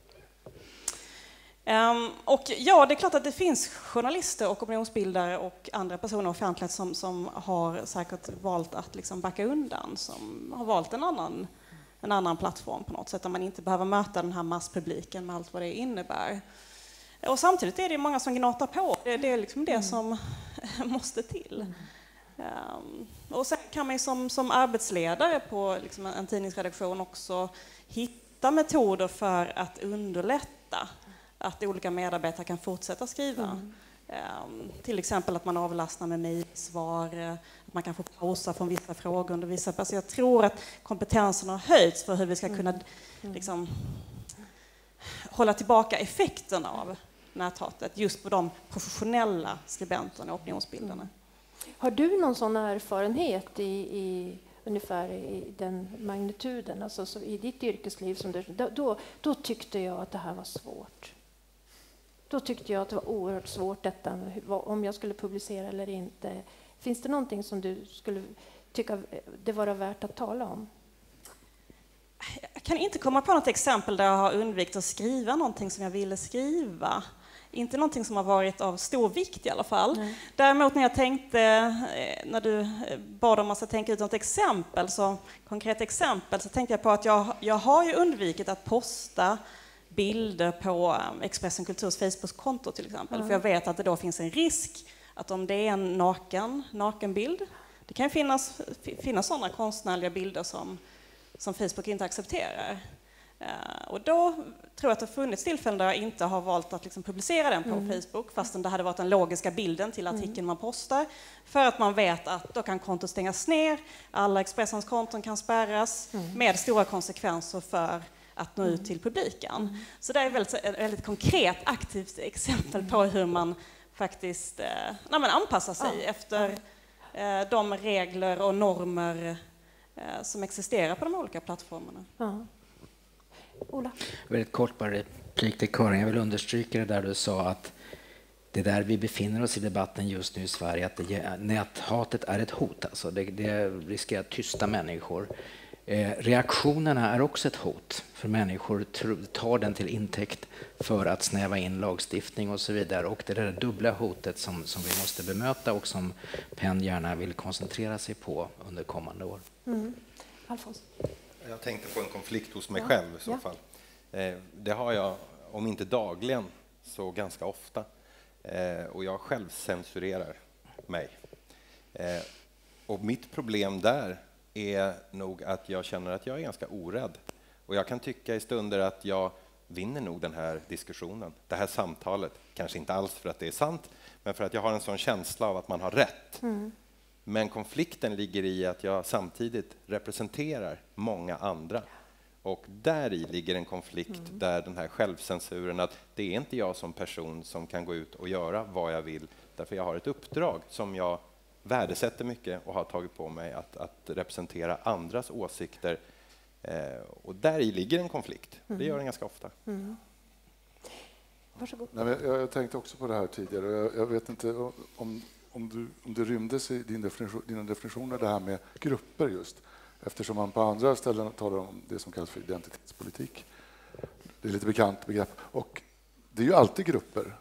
Och ja, det är klart att det finns journalister och opinionsbildare och andra personer offentligt som har säkert valt att liksom backa undan, som har valt en annan plattform på något sätt, där man inte behöver möta den här masspubliken med allt vad det innebär. Och samtidigt är det många som gnatar på. Det är liksom det som måste till. Och sen kan man som arbetsledare på liksom en tidningsredaktion också hitta metoder för att underlätta att olika medarbetare kan fortsätta skriva. Till exempel att man avlastar med mejlsvar, att man kan få pausa från vissa frågor under vissa perioder. Jag tror att kompetensen har höjts för hur vi ska kunna liksom, hålla tillbaka effekten av näthatet just på de professionella skribenterna och opinionsbildarna. Har du någon sån erfarenhet i ungefär i den magnituden, alltså så i ditt yrkesliv som du, då tyckte jag att det här var svårt. Då tyckte jag att det var oerhört svårt detta, om jag skulle publicera eller inte. Finns det någonting som du skulle tycka det var värt att tala om? Jag kan inte komma på något exempel där jag har undvikit att skriva någonting som jag ville skriva. Inte någonting som har varit av stor vikt i alla fall. Nej. Däremot när du bad om att tänka ut något exempel, konkret exempel, så tänkte jag på att jag har ju undvikit att posta bilder på Expressen Kulturs Facebook-konto till exempel. För jag vet att det då finns en risk att om det är en nakenbild, det kan finnas sådana konstnärliga bilder som Facebook inte accepterar. Och då tror jag att det har funnits tillfällen där jag inte har valt att liksom publicera den på Facebook, fastän det hade varit den logiska bilden till artikeln man postar, för att man vet att då kan kontot stängas ner, alla Expressens konton kan spärras med stora konsekvenser för att nå ut till publiken. Så det är ett väldigt konkret, aktivt exempel på hur man faktiskt anpassar sig efter de regler och normer som existerar på de olika plattformarna. Ja. Ola? Väldigt kort bara replik till Karin. Jag vill understryka det där du sa att det där vi befinner oss i debatten just nu i Sverige, att näthatet är ett hot. Alltså det riskerar att tysta människor. Reaktionerna är också ett hot, för människor tar den till intäkt för att snäva in lagstiftning och så vidare. Och det är det dubbla hotet som vi måste bemöta och som PEN gärna vill koncentrera sig på under kommande år. Alfons? Jag tänkte på en konflikt hos mig själv i så fall. Det har jag, om inte dagligen, så ganska ofta. Och jag själv censurerar mig. Och mitt problem där är nog att jag känner att jag är ganska orädd. Och jag kan tycka i stunder att jag vinner nog den här diskussionen, det här samtalet. Kanske inte alls för att det är sant, men för att jag har en sån känsla av att man har rätt. Men konflikten ligger i att jag samtidigt representerar många andra. Och där i ligger en konflikt där den här självcensuren, att det är inte jag som person som kan gå ut och göra vad jag vill, därför jag har ett uppdrag som jag värdesätter mycket och har tagit på mig att representera andras åsikter. Och där i ligger en konflikt. Det gör den ganska ofta. Varsågod. Nej, jag tänkte också på det här tidigare. Jag vet inte om det rymdes i dina definitioner det här med grupper just. Eftersom man på andra ställen talar om det som kallas för identitetspolitik. Det är lite bekant begrepp. Och det är ju alltid grupper.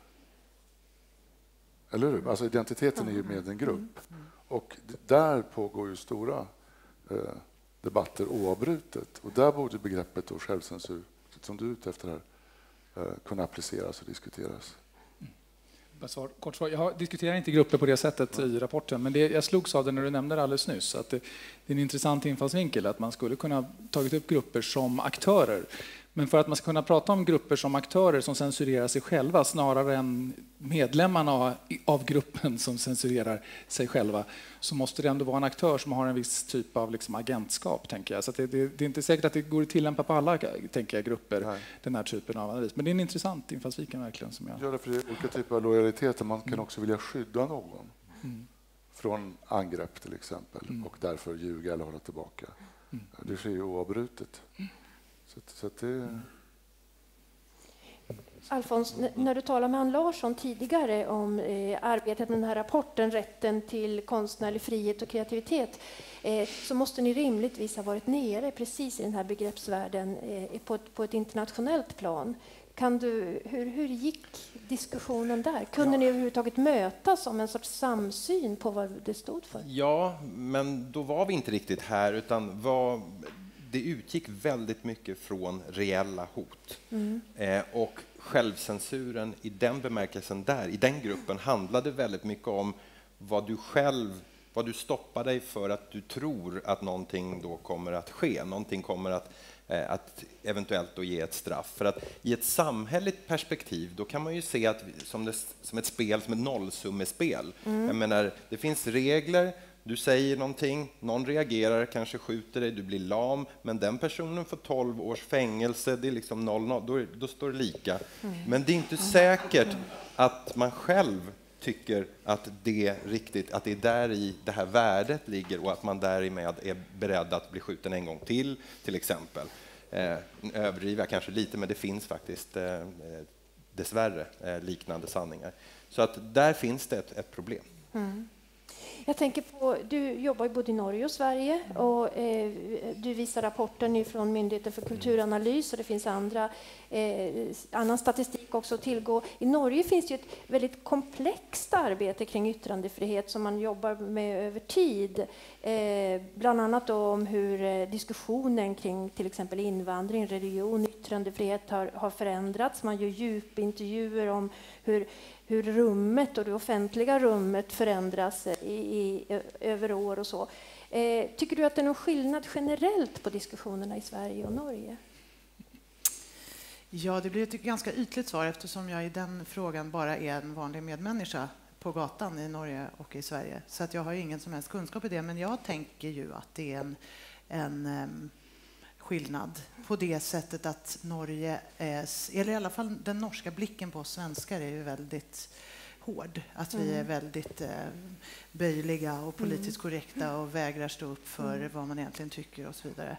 Eller hur? Alltså identiteten är ju med en grupp. Och där pågår ju stora debatter oavbrutet. Och där borde begreppet då självcensur, som du är ute efter här, kunna appliceras och diskuteras. Kort svar. Jag diskuterar inte grupper på det sättet i rapporten, men jag slogs av det när du nämnde det alldeles nyss. Att det är en intressant infallsvinkel att man skulle kunna tagit upp grupper som aktörer. Men för att man ska kunna prata om grupper som aktörer som censurerar sig själva snarare än medlemmarna av gruppen som censurerar sig själva, så måste det ändå vara en aktör som har en viss typ av liksom agentskap, tänker jag. Så att det är inte säkert att det går att tillämpa på alla, tänker jag, grupper. Nej. Den här typen av analys. Men det är en intressant infallsvinkel verkligen. Som jag... Ja, för det är olika typer av lojaliteter. Man kan också vilja skydda någon från angrepp till exempel och därför ljuga eller hålla tillbaka. Det sker ju oavbrutet. Så att det... Alfons, när du talade med Ann Larsson tidigare om arbetet med den här rapporten, rätten till konstnärlig frihet och kreativitet, så måste ni rimligtvis ha varit nere precis i den här begreppsvärlden på ett internationellt plan. Hur gick diskussionen där? Kunde ni överhuvudtaget mötas om en sorts samsyn på vad det stod för? Ja, men då var vi inte riktigt här, utan det utgick väldigt mycket från reella hot. Och självcensuren i den bemärkelsen där, i den gruppen, handlade väldigt mycket om vad du stoppar dig för att du tror att någonting då kommer att ske. Någonting kommer att eventuellt då ge ett straff. För att i ett samhälleligt perspektiv då kan man ju se att som ett spel, som ett nollsummespel. Jag menar, det finns regler, du säger någonting, någon reagerar, kanske skjuter dig, du blir lam, men den personen får 12 års fängelse, det är liksom 0-0, då står det lika. Men det är inte säkert att man själv tycker att det är riktigt, att det är där i det här värdet ligger och att man därmed är beredd att bli skjuten en gång till exempel. Överdriva kanske lite, men det finns faktiskt dessvärre liknande sanningar. Så att där finns det ett problem. Jag tänker på, du jobbar ju både i Norge och Sverige och du visar rapporten från Myndigheten för kulturanalys och det finns annan statistik också att tillgå. I Norge finns det ju ett väldigt komplext arbete kring yttrandefrihet som man jobbar med över tid. Bland annat då om hur diskussionen kring till exempel invandring, religion, yttrandefrihet har förändrats. Man gör djupintervjuer om hur rummet och det offentliga rummet förändras över år och så. Tycker du att det är någon skillnad generellt på diskussionerna i Sverige och Norge? Ja, det blir ett ganska ytligt svar eftersom jag i den frågan bara är en vanlig medmänniska på gatan i Norge och i Sverige. Så att jag har ingen som helst kunskap i det, men jag tänker ju att det är en skillnad på det sättet att Norge eller i alla fall den norska blicken på oss svenskar är ju väldigt hård. Att vi är väldigt böjliga och politiskt korrekta och vägrar stå upp för vad man egentligen tycker och så vidare.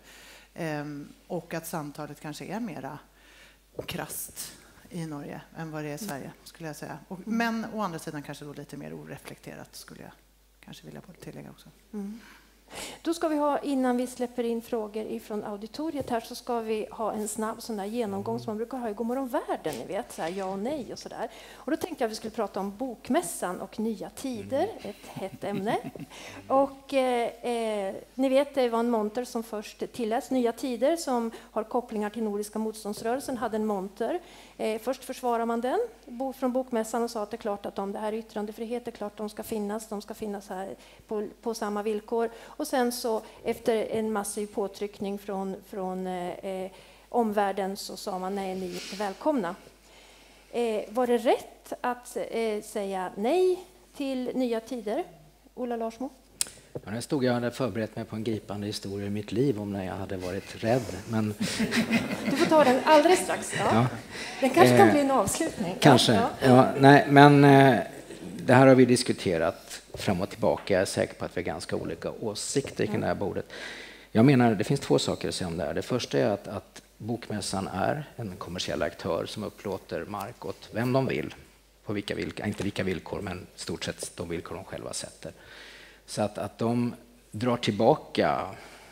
Och att samtalet kanske är mera krasst i Norge än vad det är i Sverige, skulle jag säga. Men å andra sidan kanske då lite mer oreflekterat, skulle jag kanske vilja tillägga också. Då ska vi ha, innan vi släpper in frågor ifrån auditoriet här, så ska vi ha en snabb sån där genomgång som man brukar ha i Godmorgon Världen, ni vet, så här, ja och nej och sådär. Och då tänkte jag att vi skulle prata om Bokmässan och nya tider, ett hett ämne. Och ni vet, det var en monter som först tilläts Nya tider som har kopplingar till Nordiska motståndsrörelsen, hade en monter. Först försvarar man den från Bokmässan och sa att det är klart att om det här är yttrandefrihet, det är klart att de ska finnas här på samma villkor. Och sen så efter en massiv påtryckning från omvärlden så sa man nej, ni är välkomna. Var det rätt att säga nej till Nya tider? Ola Larsmo? Ja, där stod jag och hade förberett mig på en gripande historia i mitt liv om när jag hade varit rädd. Men... Du får ta den alldeles strax. Ja. Den kanske kan bli en avslutning. Kanske. Ja, nej, men det här har vi diskuterat fram och tillbaka. Jag är säker på att vi har ganska olika åsikter kring det här bordet. Jag menar, det finns två saker att säga om det här. Det första är att Bokmässan är en kommersiell aktör som upplåter mark åt vem de vill. På vilka villkor, inte vilka villkor, men stort sett de villkor de själva sätter. Så att de drar tillbaka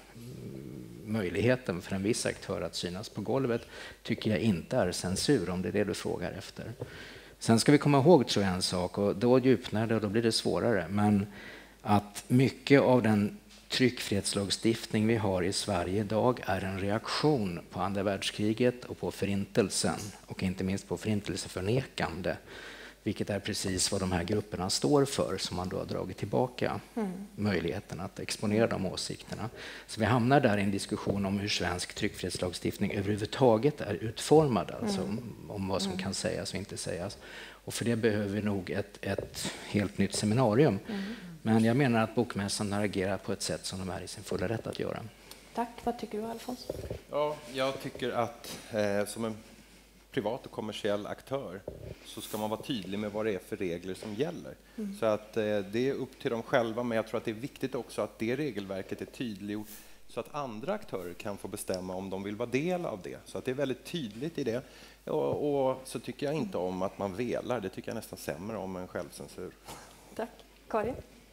möjligheten för en viss aktör att synas på golvet tycker jag inte är censur, om det är det du frågar efter. Sen ska vi komma ihåg, tror jag, en sak, och då djupnar det och då blir det svårare. Men att mycket av den tryckfrihetslagstiftning vi har i Sverige idag är en reaktion på andra världskriget och på förintelsen, och inte minst på förintelseförnekande. Vilket är precis vad de här grupperna står för, som man då har dragit tillbaka möjligheten att exponera de åsikterna. Så vi hamnar där i en diskussion om hur svensk tryckfrihetslagstiftning överhuvudtaget är utformad, alltså om vad som kan sägas och inte sägas. Och för det behöver vi nog ett helt nytt seminarium. Men jag menar att Bokmässan har agerat på ett sätt som de är i sin fulla rätt att göra. Tack. Vad tycker du, Alfons? Ja, jag tycker att som en privat och kommersiell aktör så ska man vara tydlig med vad det är för regler som gäller. Så att det är upp till dem själva, men jag tror att det är viktigt också att det regelverket är tydliggjort så att andra aktörer kan få bestämma om de vill vara del av det. Så att det är väldigt tydligt i det. Och så tycker jag inte om att man velar. Det tycker jag nästan sämre om än självcensur. Tack. Karin?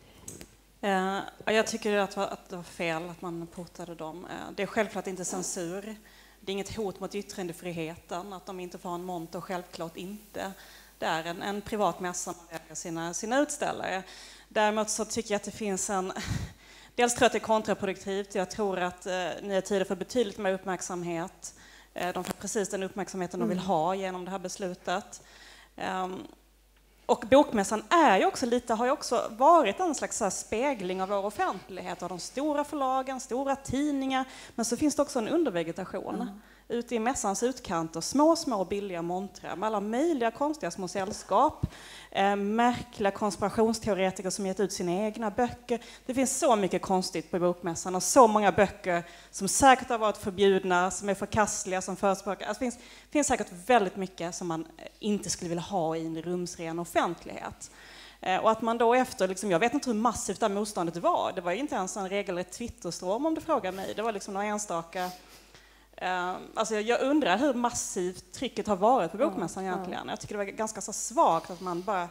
Jag tycker att det var fel att man portade dem. Det är självklart inte censur. Det är inget hot mot yttrandefriheten att de inte får ha en monter, självklart inte. Det är en privat mässa man väljer sina utställare. Däremot så tycker jag att det finns Dels tror jag att det är kontraproduktivt. Jag tror att Nya Tider får betydligt mer uppmärksamhet. De får precis den uppmärksamheten de vill ha genom det här beslutet. Och Bokmässan är ju också har ju också varit en slags så här spegling av vår offentlighet, av de stora förlagen, stora tidningar. Men så finns det också en undervegetation. Ute i mässans utkanter, små billiga montrar med alla möjliga konstiga små sällskap. Märkliga konspirationsteoretiker som gett ut sina egna böcker. Det finns så mycket konstigt på Bokmässan och så många böcker som säkert har varit förbjudna, som är förkastliga, som förespråkar. Alltså det finns säkert väldigt mycket som man inte skulle vilja ha i en rumsren offentlighet. Och att man då efter, liksom, jag vet inte hur massivt det motståndet var. Det var ju inte ens en regelrätt Twitterström om du frågar mig. Det var liksom några enstaka. Alltså jag undrar hur massivt trycket har varit på Bokmässan egentligen. Jag tycker det var ganska så svagt att man bara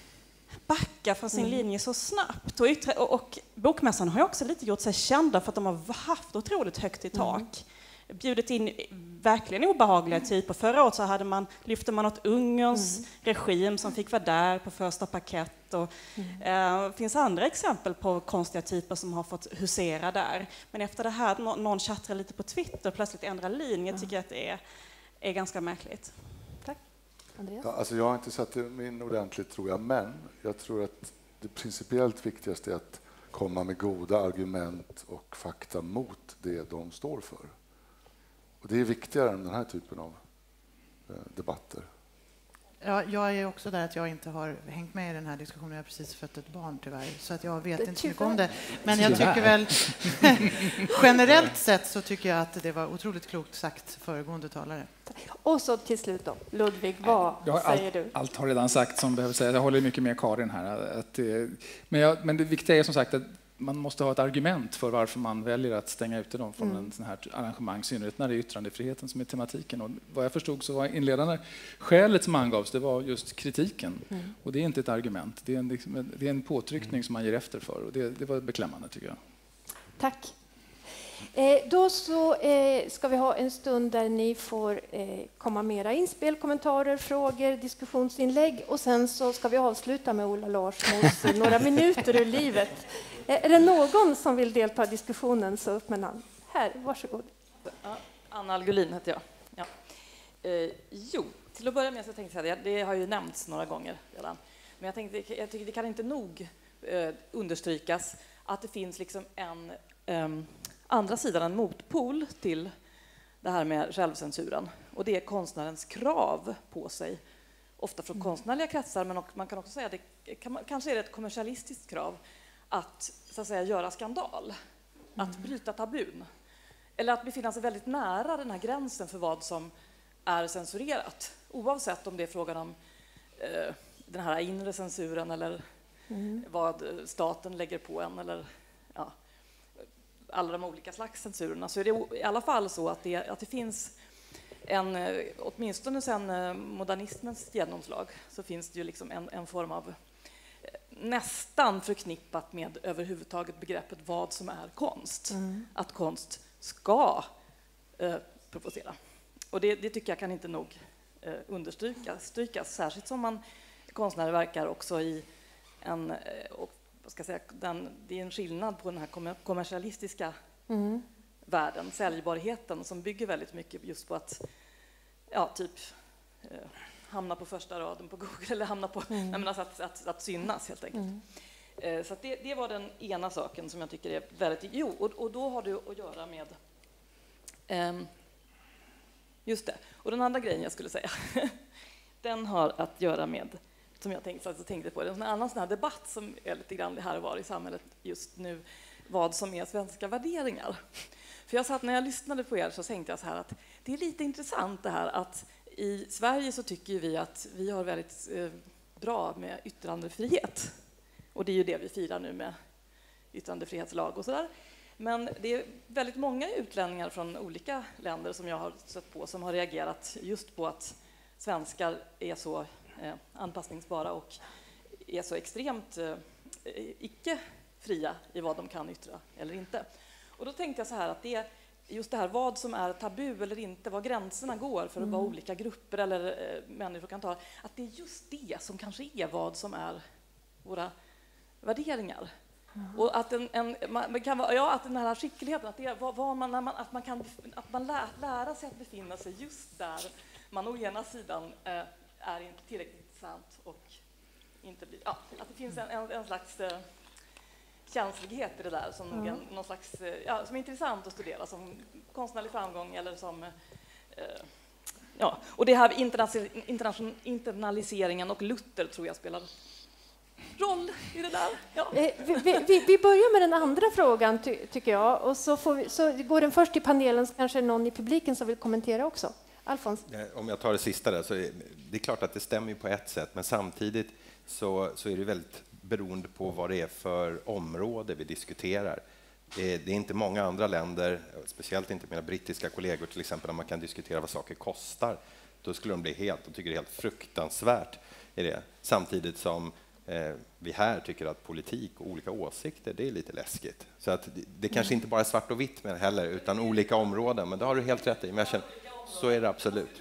backar från sin linje så snabbt. Och Bokmässan har ju också lite gjort sig kända för att de har haft otroligt högt i tak. Bjudit in verkligen obehagliga typer. Förra året så lyfte man åt Ungerns regim som fick vara där på första parkett. Och, finns andra exempel på konstiga typer som har fått husera där. Men efter det här, någon chattrar lite på Twitter och plötsligt ändrar linje, tycker jag att det är ganska märkligt. Tack. Andreas? Ja, alltså jag har inte satt mig in ordentligt, tror jag, men jag tror att det principiellt viktigaste är att komma med goda argument och fakta mot det de står för. Och det är viktigare än den här typen av debatter. Ja, jag är också där att jag inte har hängt med i den här diskussionen. Jag har precis fött ett barn tyvärr, så att jag vet inte så mycket om det. Men jag tycker väl generellt sett så tycker jag att det var otroligt klokt sagt föregående talare. Och så till slut då, Ludvig, vad säger du? Allt har redan sagt som behöver sägas. Jag håller mycket med Karin här. Men det viktiga är som sagt att man måste ha ett argument för varför man väljer att stänga ute dem från en sån här arrangemang, i synnerhet när det är yttrandefriheten som är tematiken. Och vad jag förstod så var inledande skälet som angavs, det var just kritiken. Och det är inte ett argument, det är en påtryckning som man ger efter för. Och det var beklämmande, tycker jag. Tack. Då så ska vi ha en stund där ni får komma mera inspel, kommentarer, frågor, diskussionsinlägg. Och sen så ska vi avsluta med Ola Larsmos några minuter ur livet. Är det någon som vill delta i diskussionen så upp med namn. Här, varsågod. Anna Algulin heter jag. Ja. Till att börja med så tänkte jag att det har ju nämnts några gånger redan. Men jag tycker det kan inte nog understrykas att det finns liksom en andra sidan, en motpol till det här med självcensuren. Och det är konstnärens krav på sig. Ofta från konstnärliga kretsar, men man kan också säga att kanske är det ett kommersialistiskt krav att, så att säga, göra skandal. Att bryta tabun. Eller att befinna sig väldigt nära den här gränsen för vad som är censurerat. Oavsett om det är frågan om den här inre censuren eller vad staten lägger på en eller alla de olika slags censurerna, så är det i alla fall så att det finns åtminstone sedan modernismens genomslag så finns det ju liksom en form av nästan förknippat med överhuvudtaget begreppet vad som är konst. Att konst ska provocera. Och det tycker jag kan inte nog understrykas, särskilt som man konstnärer verkar också i det är en skillnad på den här kommersialistiska världen, säljbarheten, som bygger väldigt mycket just på att hamna på första raden på Google eller hamna på att synas helt enkelt. Så att det var den ena saken som jag tycker är väldigt... och då har det att göra med... just det. Och den andra grejen jag skulle säga, den har att göra med, som jag tänkte på, en annan sån här debatt som är lite grann här och var i samhället just nu, vad som är svenska värderingar. För när jag lyssnade på er så tänkte jag så här att det är lite intressant det här att i Sverige så tycker vi att vi har väldigt bra med yttrandefrihet. Och det är ju det vi firar nu med yttrandefrihetslag och sådär. Men det är väldigt många utlänningar från olika länder som jag har sett på som har reagerat just på att svenskar är så anpassningsbara och är så extremt icke fria i vad de kan yttra eller inte. Och då tänkte jag så här att det är just det här vad som är tabu eller inte, vad gränserna går för vad olika grupper eller människor kan ta, att det är just det som kanske är vad som är våra värderingar. Och att man kan att den här skickligheten, att det var man, att man kan lära sig att befinna sig just där man å ena sidan är inte tillräckligt intressant och inte blir, att det finns en slags känslighet i det där som någon slags, som är intressant att studera som konstnärlig framgång eller som och det här internaliseringen och Luther tror jag spelar roll i det där. Ja. Vi börjar med den andra frågan tycker jag och så går den först i panelen, så kanske någon i publiken som vill kommentera också. Alfons? Om jag tar det sista där, så är det klart att det stämmer på ett sätt, men samtidigt så är det väldigt beroende på vad det är för område vi diskuterar. Det är inte många andra länder, speciellt inte mina brittiska kollegor till exempel, där man kan diskutera vad saker kostar. Då skulle de tycker det är helt fruktansvärt i det. Samtidigt som vi här tycker att politik och olika åsikter, det är lite läskigt. Så att det kanske inte bara är svart och vitt med heller, utan olika områden. Men det har du helt rätt i. Men jag känner, så är det absolut.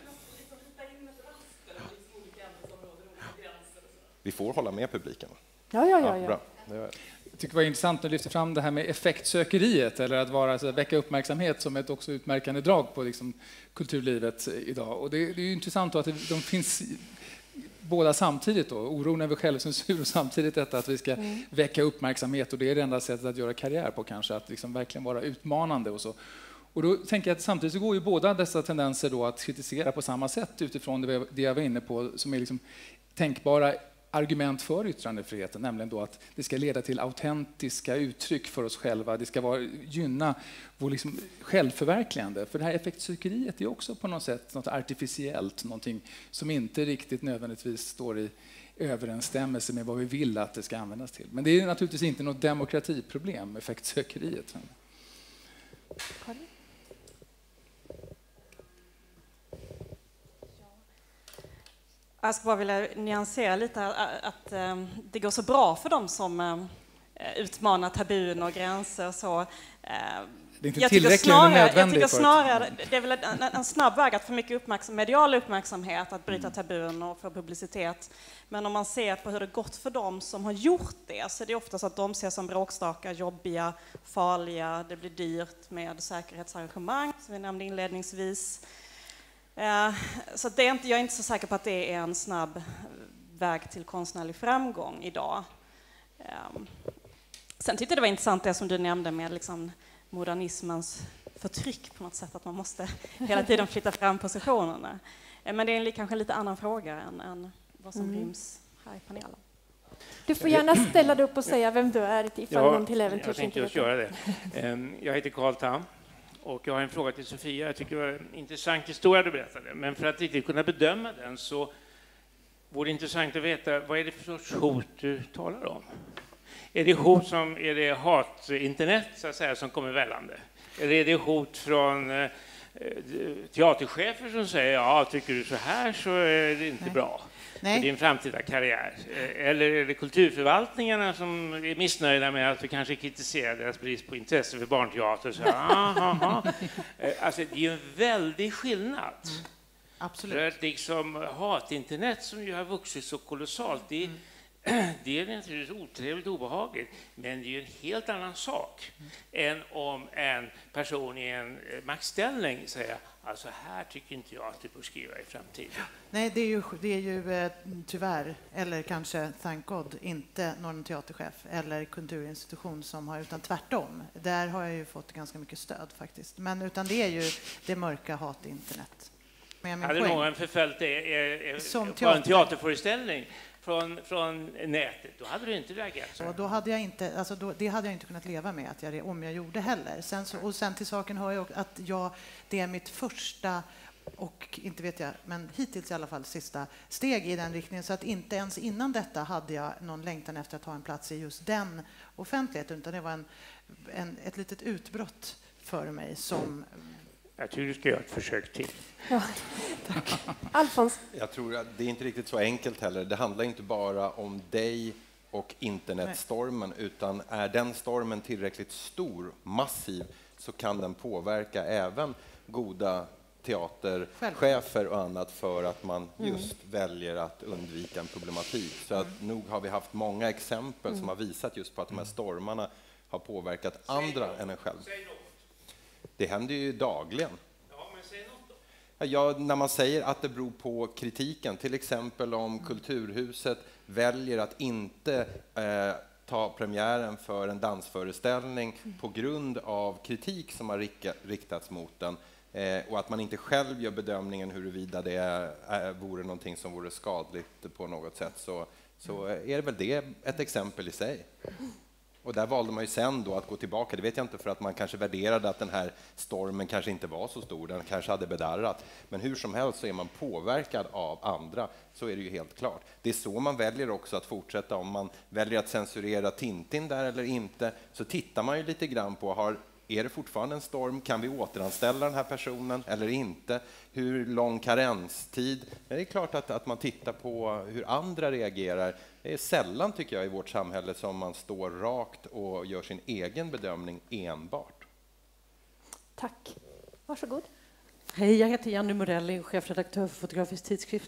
Vi får hålla med publiken. Ja. Bra. Jag tycker det var intressant att du lyfte fram det här med effektsökeriet, eller att väcka uppmärksamhet som ett också utmärkande drag på liksom, kulturlivet idag. Och det är ju intressant att de finns båda samtidigt då, oron över självcensur och samtidigt detta att vi ska väcka uppmärksamhet, och det är det enda sättet att göra karriär på kanske, att liksom verkligen vara utmanande och så. Och då tänker jag att samtidigt så går ju båda dessa tendenser då att kritisera på samma sätt utifrån det jag var inne på, som är liksom tänkbara argument för yttrandefriheten, nämligen då att det ska leda till autentiska uttryck för oss själva, det ska gynna vår liksom självförverkligande. För det här effektsökeriet är också på något sätt något artificiellt, någonting som inte riktigt nödvändigtvis står i överensstämmelse med vad vi vill att det ska användas till. Men det är naturligtvis inte något demokratiproblem, effektsökeriet. Jag skulle bara vilja nyansera lite att det går så bra för dem som utmanar tabun och gränser och så. Det är inte tillräckligt nödvändigt. Jag tycker snarare det är väl en snabb väg att få mycket medial uppmärksamhet, att bryta tabun och få publicitet. Men om man ser på hur det gått för dem som har gjort det, så är det ofta så att de ses som bråkstakar, jobbiga, farliga, det blir dyrt med säkerhetsarrangemang, som vi nämnde inledningsvis. Så jag är inte så säker på att det är en snabb väg till konstnärlig framgång idag. Sen tyckte jag det var intressant det som du nämnde med liksom modernismens förtryck på något sätt, att man måste hela tiden flytta fram positionerna. Men det är kanske en lite annan fråga än vad som ryms här i panelen. Du får gärna ställa dig upp och säga vem du är ifall någon till äventyrs jag tänkte just göra det. Jag heter Carl Tham. Och jag har en fråga till Sofia. Jag tycker det var en intressant historia du berättade. Men för att riktigt kunna bedöma den så vore det intressant att veta vad är det för sorts hot du talar om? Är det hat-internet så att säga, som kommer vällande? Eller är det hot från teaterchefer som säger tycker du så här så är det inte bra för din framtida karriär? Eller är det kulturförvaltningarna som är missnöjda med att vi kanske kritiserar deras brist på intresse för barnteater? Så, alltså, det är ju en väldig skillnad. Absolut. För att liksom hat-internet som ju har vuxit så kolossalt, det är naturligtvis otrevligt och obehagligt, men det är ju en helt annan sak än om en person i en maktställning säger alltså här tycker inte jag att du bör skriva i framtiden. Nej, det är ju tyvärr, eller kanske thank God, inte någon teaterchef eller kulturinstitution som har, utan tvärtom. Där har jag ju fått ganska mycket stöd faktiskt. Men utan det är ju det mörka hat-internet. Hade någon förföljt på en teaterföreställning från nätet, då hade du inte reagerat så. Och då hade jag inte, det hade jag inte kunnat leva med om jag gjorde heller. Sen till saken hör jag att det är mitt första och inte vet jag, men hittills i alla fall sista steg i den riktningen, så att inte ens innan detta hade jag någon längtan efter att ha en plats i just den offentligheten, utan det var ett litet utbrott för mig som... Jag tror du ska göra ett försök till. Ja, tack. Alfons? Jag tror att det är inte riktigt så enkelt heller. Det handlar inte bara om dig och internetstormen, utan är den stormen tillräckligt stor, massiv, så kan den påverka även goda teaterchefer och annat för att man just väljer att undvika en problematik. Så att nog har vi haft många exempel som har visat just på att de här stormarna har påverkat andra än en själv. Det händer ju dagligen. Ja, när man säger att det beror på kritiken, till exempel om Kulturhuset väljer att inte ta premiären för en dansföreställning på grund av kritik som har riktats mot den, och att man inte själv gör bedömningen huruvida det vore någonting som vore skadligt på något sätt, så är det väl det ett exempel i sig. Och där valde man ju sen då att gå tillbaka, det vet jag inte, för att man kanske värderade att den här stormen kanske inte var så stor, den kanske hade bedarrat. Men hur som helst så är man påverkad av andra, så är det ju helt klart. Det är så man väljer också att fortsätta, om man väljer att censurera Tintin där eller inte, så tittar man ju lite grann på, är det fortfarande en storm? Kan vi återanställa den här personen eller inte? Hur lång karenstid? Det är klart att man tittar på hur andra reagerar. Det är sällan, tycker jag, i vårt samhälle som man står rakt och gör sin egen bedömning enbart. Tack. Varsågod. Hej, jag heter Jenny Morelli, chefredaktör för Fotografisk tidskrift.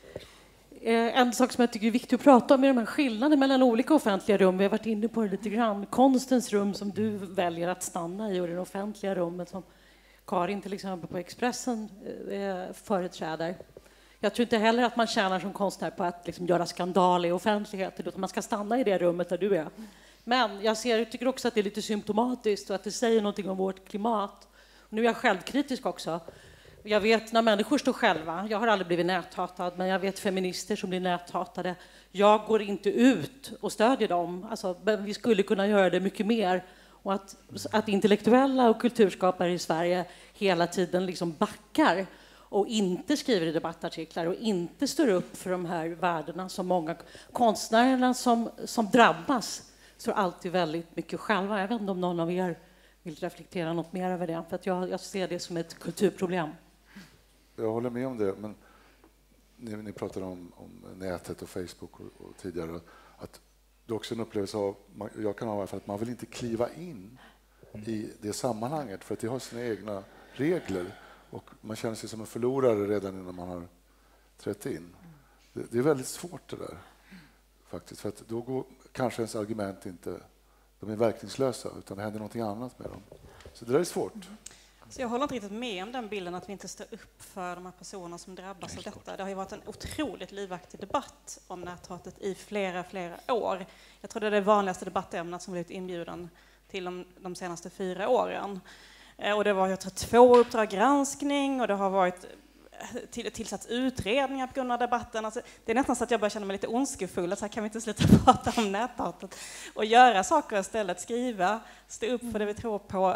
En sak som jag tycker är viktigt att prata om är de här skillnaderna mellan olika offentliga rum. Vi har varit inne på det lite grann. Konstens rum som du väljer att stanna i och det offentliga rummet som Karin till exempel på Expressen företräder. Jag tror inte heller att man tjänar som konstnär på att liksom göra skandal i offentligheten, utan man ska stanna i det rummet där du är. Men jag tycker också att det är lite symptomatiskt och att det säger någonting om vårt klimat. Och nu är jag självkritisk också. Jag vet när människor står själva, jag har aldrig blivit näthatad, men jag vet feminister som blir näthatade. Jag går inte ut och stödjer dem. Alltså, vi skulle kunna göra det mycket mer. Och att intellektuella och kulturskapare i Sverige hela tiden liksom backar och inte skriver i debattartiklar och inte står upp för de här värdena som många konstnärerna som drabbas står alltid väldigt mycket själva. Jag vet inte om någon av er vill reflektera något mer över det, för att jag ser det som ett kulturproblem. Jag håller med om det, men ni pratade om nätet och Facebook och tidigare, att det är också en upplevelse av, jag kan ha i alla fall, att man vill inte kliva in i det sammanhanget för att det har sina egna regler och man känner sig som en förlorare redan innan man har trätt in. Det är väldigt svårt det där faktiskt, för att då går kanske ens argument inte, de är verkningslösa, utan det händer någonting annat med dem. Så det där är svårt. Så jag håller inte riktigt med om den bilden att vi inte står upp för de här personerna som drabbas av detta. Det har ju varit en otroligt livaktig debatt om näthatet i flera år. Jag tror det är det vanligaste debattämnet som blivit inbjudan till de senaste 4 åren. Och det var, jag tror, 2 Uppdrag granskning och det har varit tillsatts utredningar på grund av debatten. Alltså, det är nästan så att jag börjar känna mig lite ondskefull. Så här kan vi inte sluta prata om näthatet och göra saker istället. Skriva, stå upp för det vi tror på.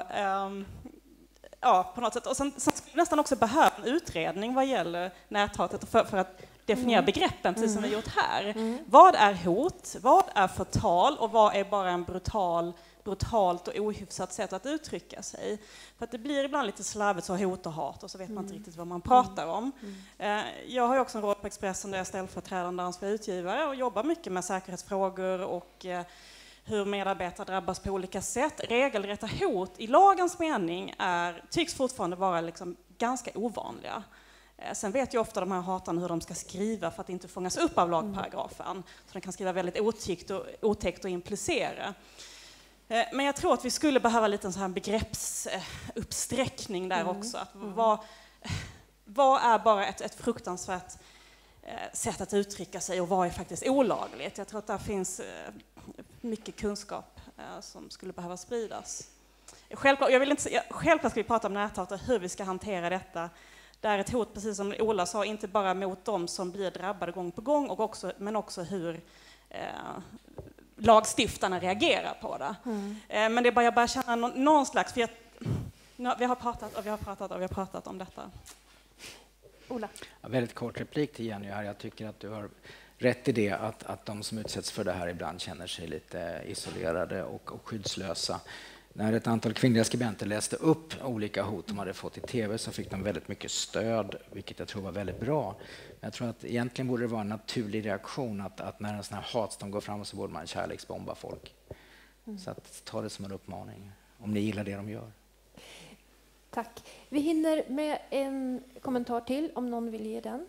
Ja, på något sätt. Och sen skulle vi nästan också behöva en utredning vad gäller näthatet för att definiera begreppen, precis som vi gjort här. Vad är hot? Vad är förtal? Och vad är bara en brutalt och ohyfsat sätt att uttrycka sig? För att det blir ibland lite slarvigt, så hot och hat, och så vet man inte riktigt vad man pratar om. Jag har ju också en roll på Expressen där jag är ställföreträdande ansvarig utgivare och jobbar mycket med säkerhetsfrågor och hur medarbetare drabbas på olika sätt. Regelrätta hot i lagens mening tycks fortfarande vara liksom ganska ovanliga. Sen vet ju ofta de här hatarna hur de ska skriva för att inte fångas upp av lagparagrafen. Så de kan skriva väldigt otäckt och implicera. Men jag tror att vi skulle behöva lite en sån här begreppsuppsträckning där också. Att vad är bara ett fruktansvärt sätt att uttrycka sig och vad är faktiskt olagligt? Jag tror att där finns mycket kunskap som skulle behöva spridas. Självklart ska vi prata om näthat och hur vi ska hantera detta. Det är ett hot, precis som Ola sa, inte bara mot dem som blir drabbade gång på gång, men också hur lagstiftarna reagerar på det. Men det är bara, jag börjar känna någon slags... vi har pratat om detta. Ola? Ja, väldigt kort replik till Jenny här. Jag tycker att du har rätt i det att de som utsätts för det här ibland känner sig lite isolerade och skyddslösa. När ett antal kvinnliga skribenter läste upp olika hot de hade fått i tv så fick de väldigt mycket stöd, vilket jag tror var väldigt bra. Men jag tror att egentligen borde det vara en naturlig reaktion att när en sån här hatstorm går fram så borde man kärleksbomba folk. Så att ta det som en uppmaning, om ni gillar det de gör. Tack. Vi hinner med en kommentar till om någon vill ge den.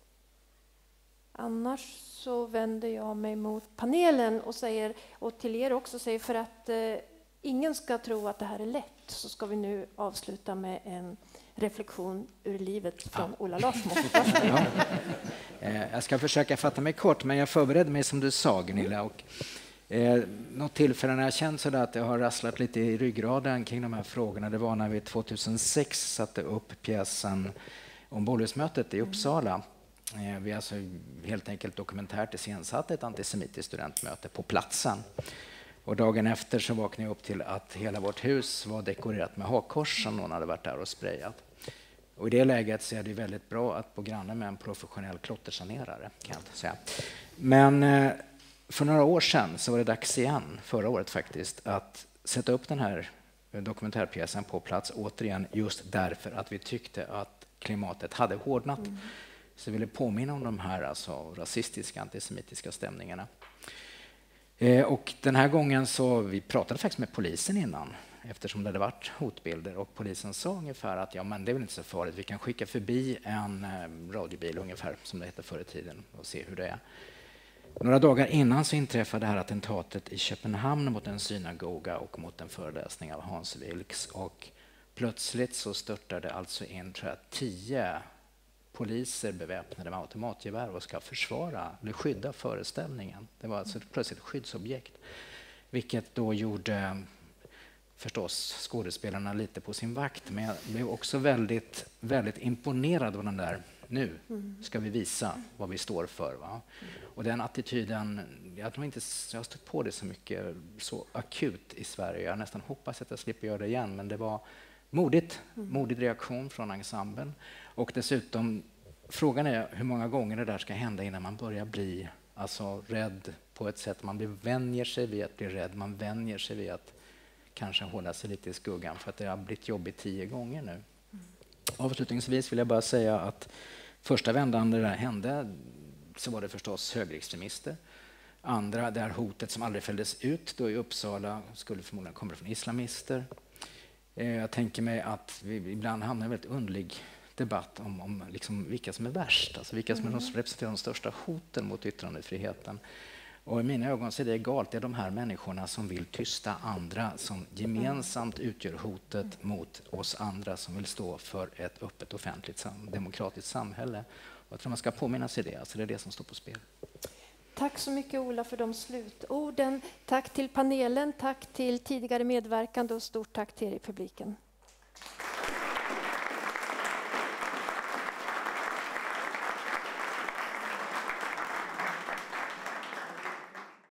Annars så vänder jag mig mot panelen och säger, och till er också, säger för att ingen ska tro att det här är lätt, så ska vi nu avsluta med en reflektion ur livet från Ola Larsmo. Ja. Jag ska försöka fatta mig kort, men jag förberedde mig som du sa, Gunilla. Och, något tillfälle när jag känt så att jag har rasslat lite i ryggraden kring de här frågorna, det var när vi 2006 satte upp pjäsen om Bollhusmötet i Uppsala. Vi har alltså helt enkelt dokumentärt iscensatt ett antisemitiskt studentmöte på platsen. Och dagen efter så vaknade jag upp till att hela vårt hus var dekorerat med hakkors som någon hade varit där och sprayat. Och i det läget så är det väldigt bra att bo granne med en professionell klottersanerare, kan jag säga. Men för några år sedan så var det dags igen, förra året faktiskt, att sätta upp den här dokumentärpjäsen på plats återigen, just därför att vi tyckte att klimatet hade hårdnat. Så vi ville påminna om de här alltså rasistiska, antisemitiska stämningarna. Och den här gången så vi pratade faktiskt med polisen innan, eftersom det hade varit hotbilder, och polisen sa ungefär att ja, men det är väl inte så farligt, vi kan skicka förbi en radiobil ungefär som det hette förr i tiden och se hur det är. Några dagar innan så inträffade det här attentatet i Köpenhamn mot en synagoga och mot en föreläsning av Hans Vilks, och plötsligt så störtade alltså in 10 poliser beväpnade med automatgevär och ska försvara eller skydda föreställningen. Det var alltså plötsligt ett skyddsobjekt, vilket då gjorde förstås skådespelarna lite på sin vakt, men jag blev också väldigt, väldigt imponerad av den där, nu ska vi visa vad vi står för. Va? Och den attityden, jag tror inte jag har stött på det så mycket, så akut i Sverige. Jag nästan hoppas att jag slipper göra det igen, men det var modig reaktion från ensemblen. Och dessutom, frågan är hur många gånger det där ska hända innan man börjar bli alltså rädd på ett sätt. Man vänjer sig vid att bli rädd, man vänjer sig vid att kanske hålla sig lite i skuggan, för att det har blivit jobbigt 10 gånger nu. Avslutningsvis vill jag bara säga att första vändan när det där hände så var det förstås högerextremister. Andra, det här hotet som aldrig fälldes ut då i Uppsala, skulle förmodligen komma från islamister. Jag tänker mig att vi ibland hamnar i en väldigt underlig debatt om liksom vilka som är värst, alltså vilka som representerar de största hoten mot yttrandefriheten. Och i mina ögon så är det egalt, det är de här människorna som vill tysta andra, som gemensamt utgör hotet mot oss andra som vill stå för ett öppet, offentligt, demokratiskt samhälle. Och jag tror man ska påminna sig det, alltså det är det som står på spel. Tack så mycket Ola för de slutorden. Tack till panelen, tack till tidigare medverkande och stort tack till er i publiken.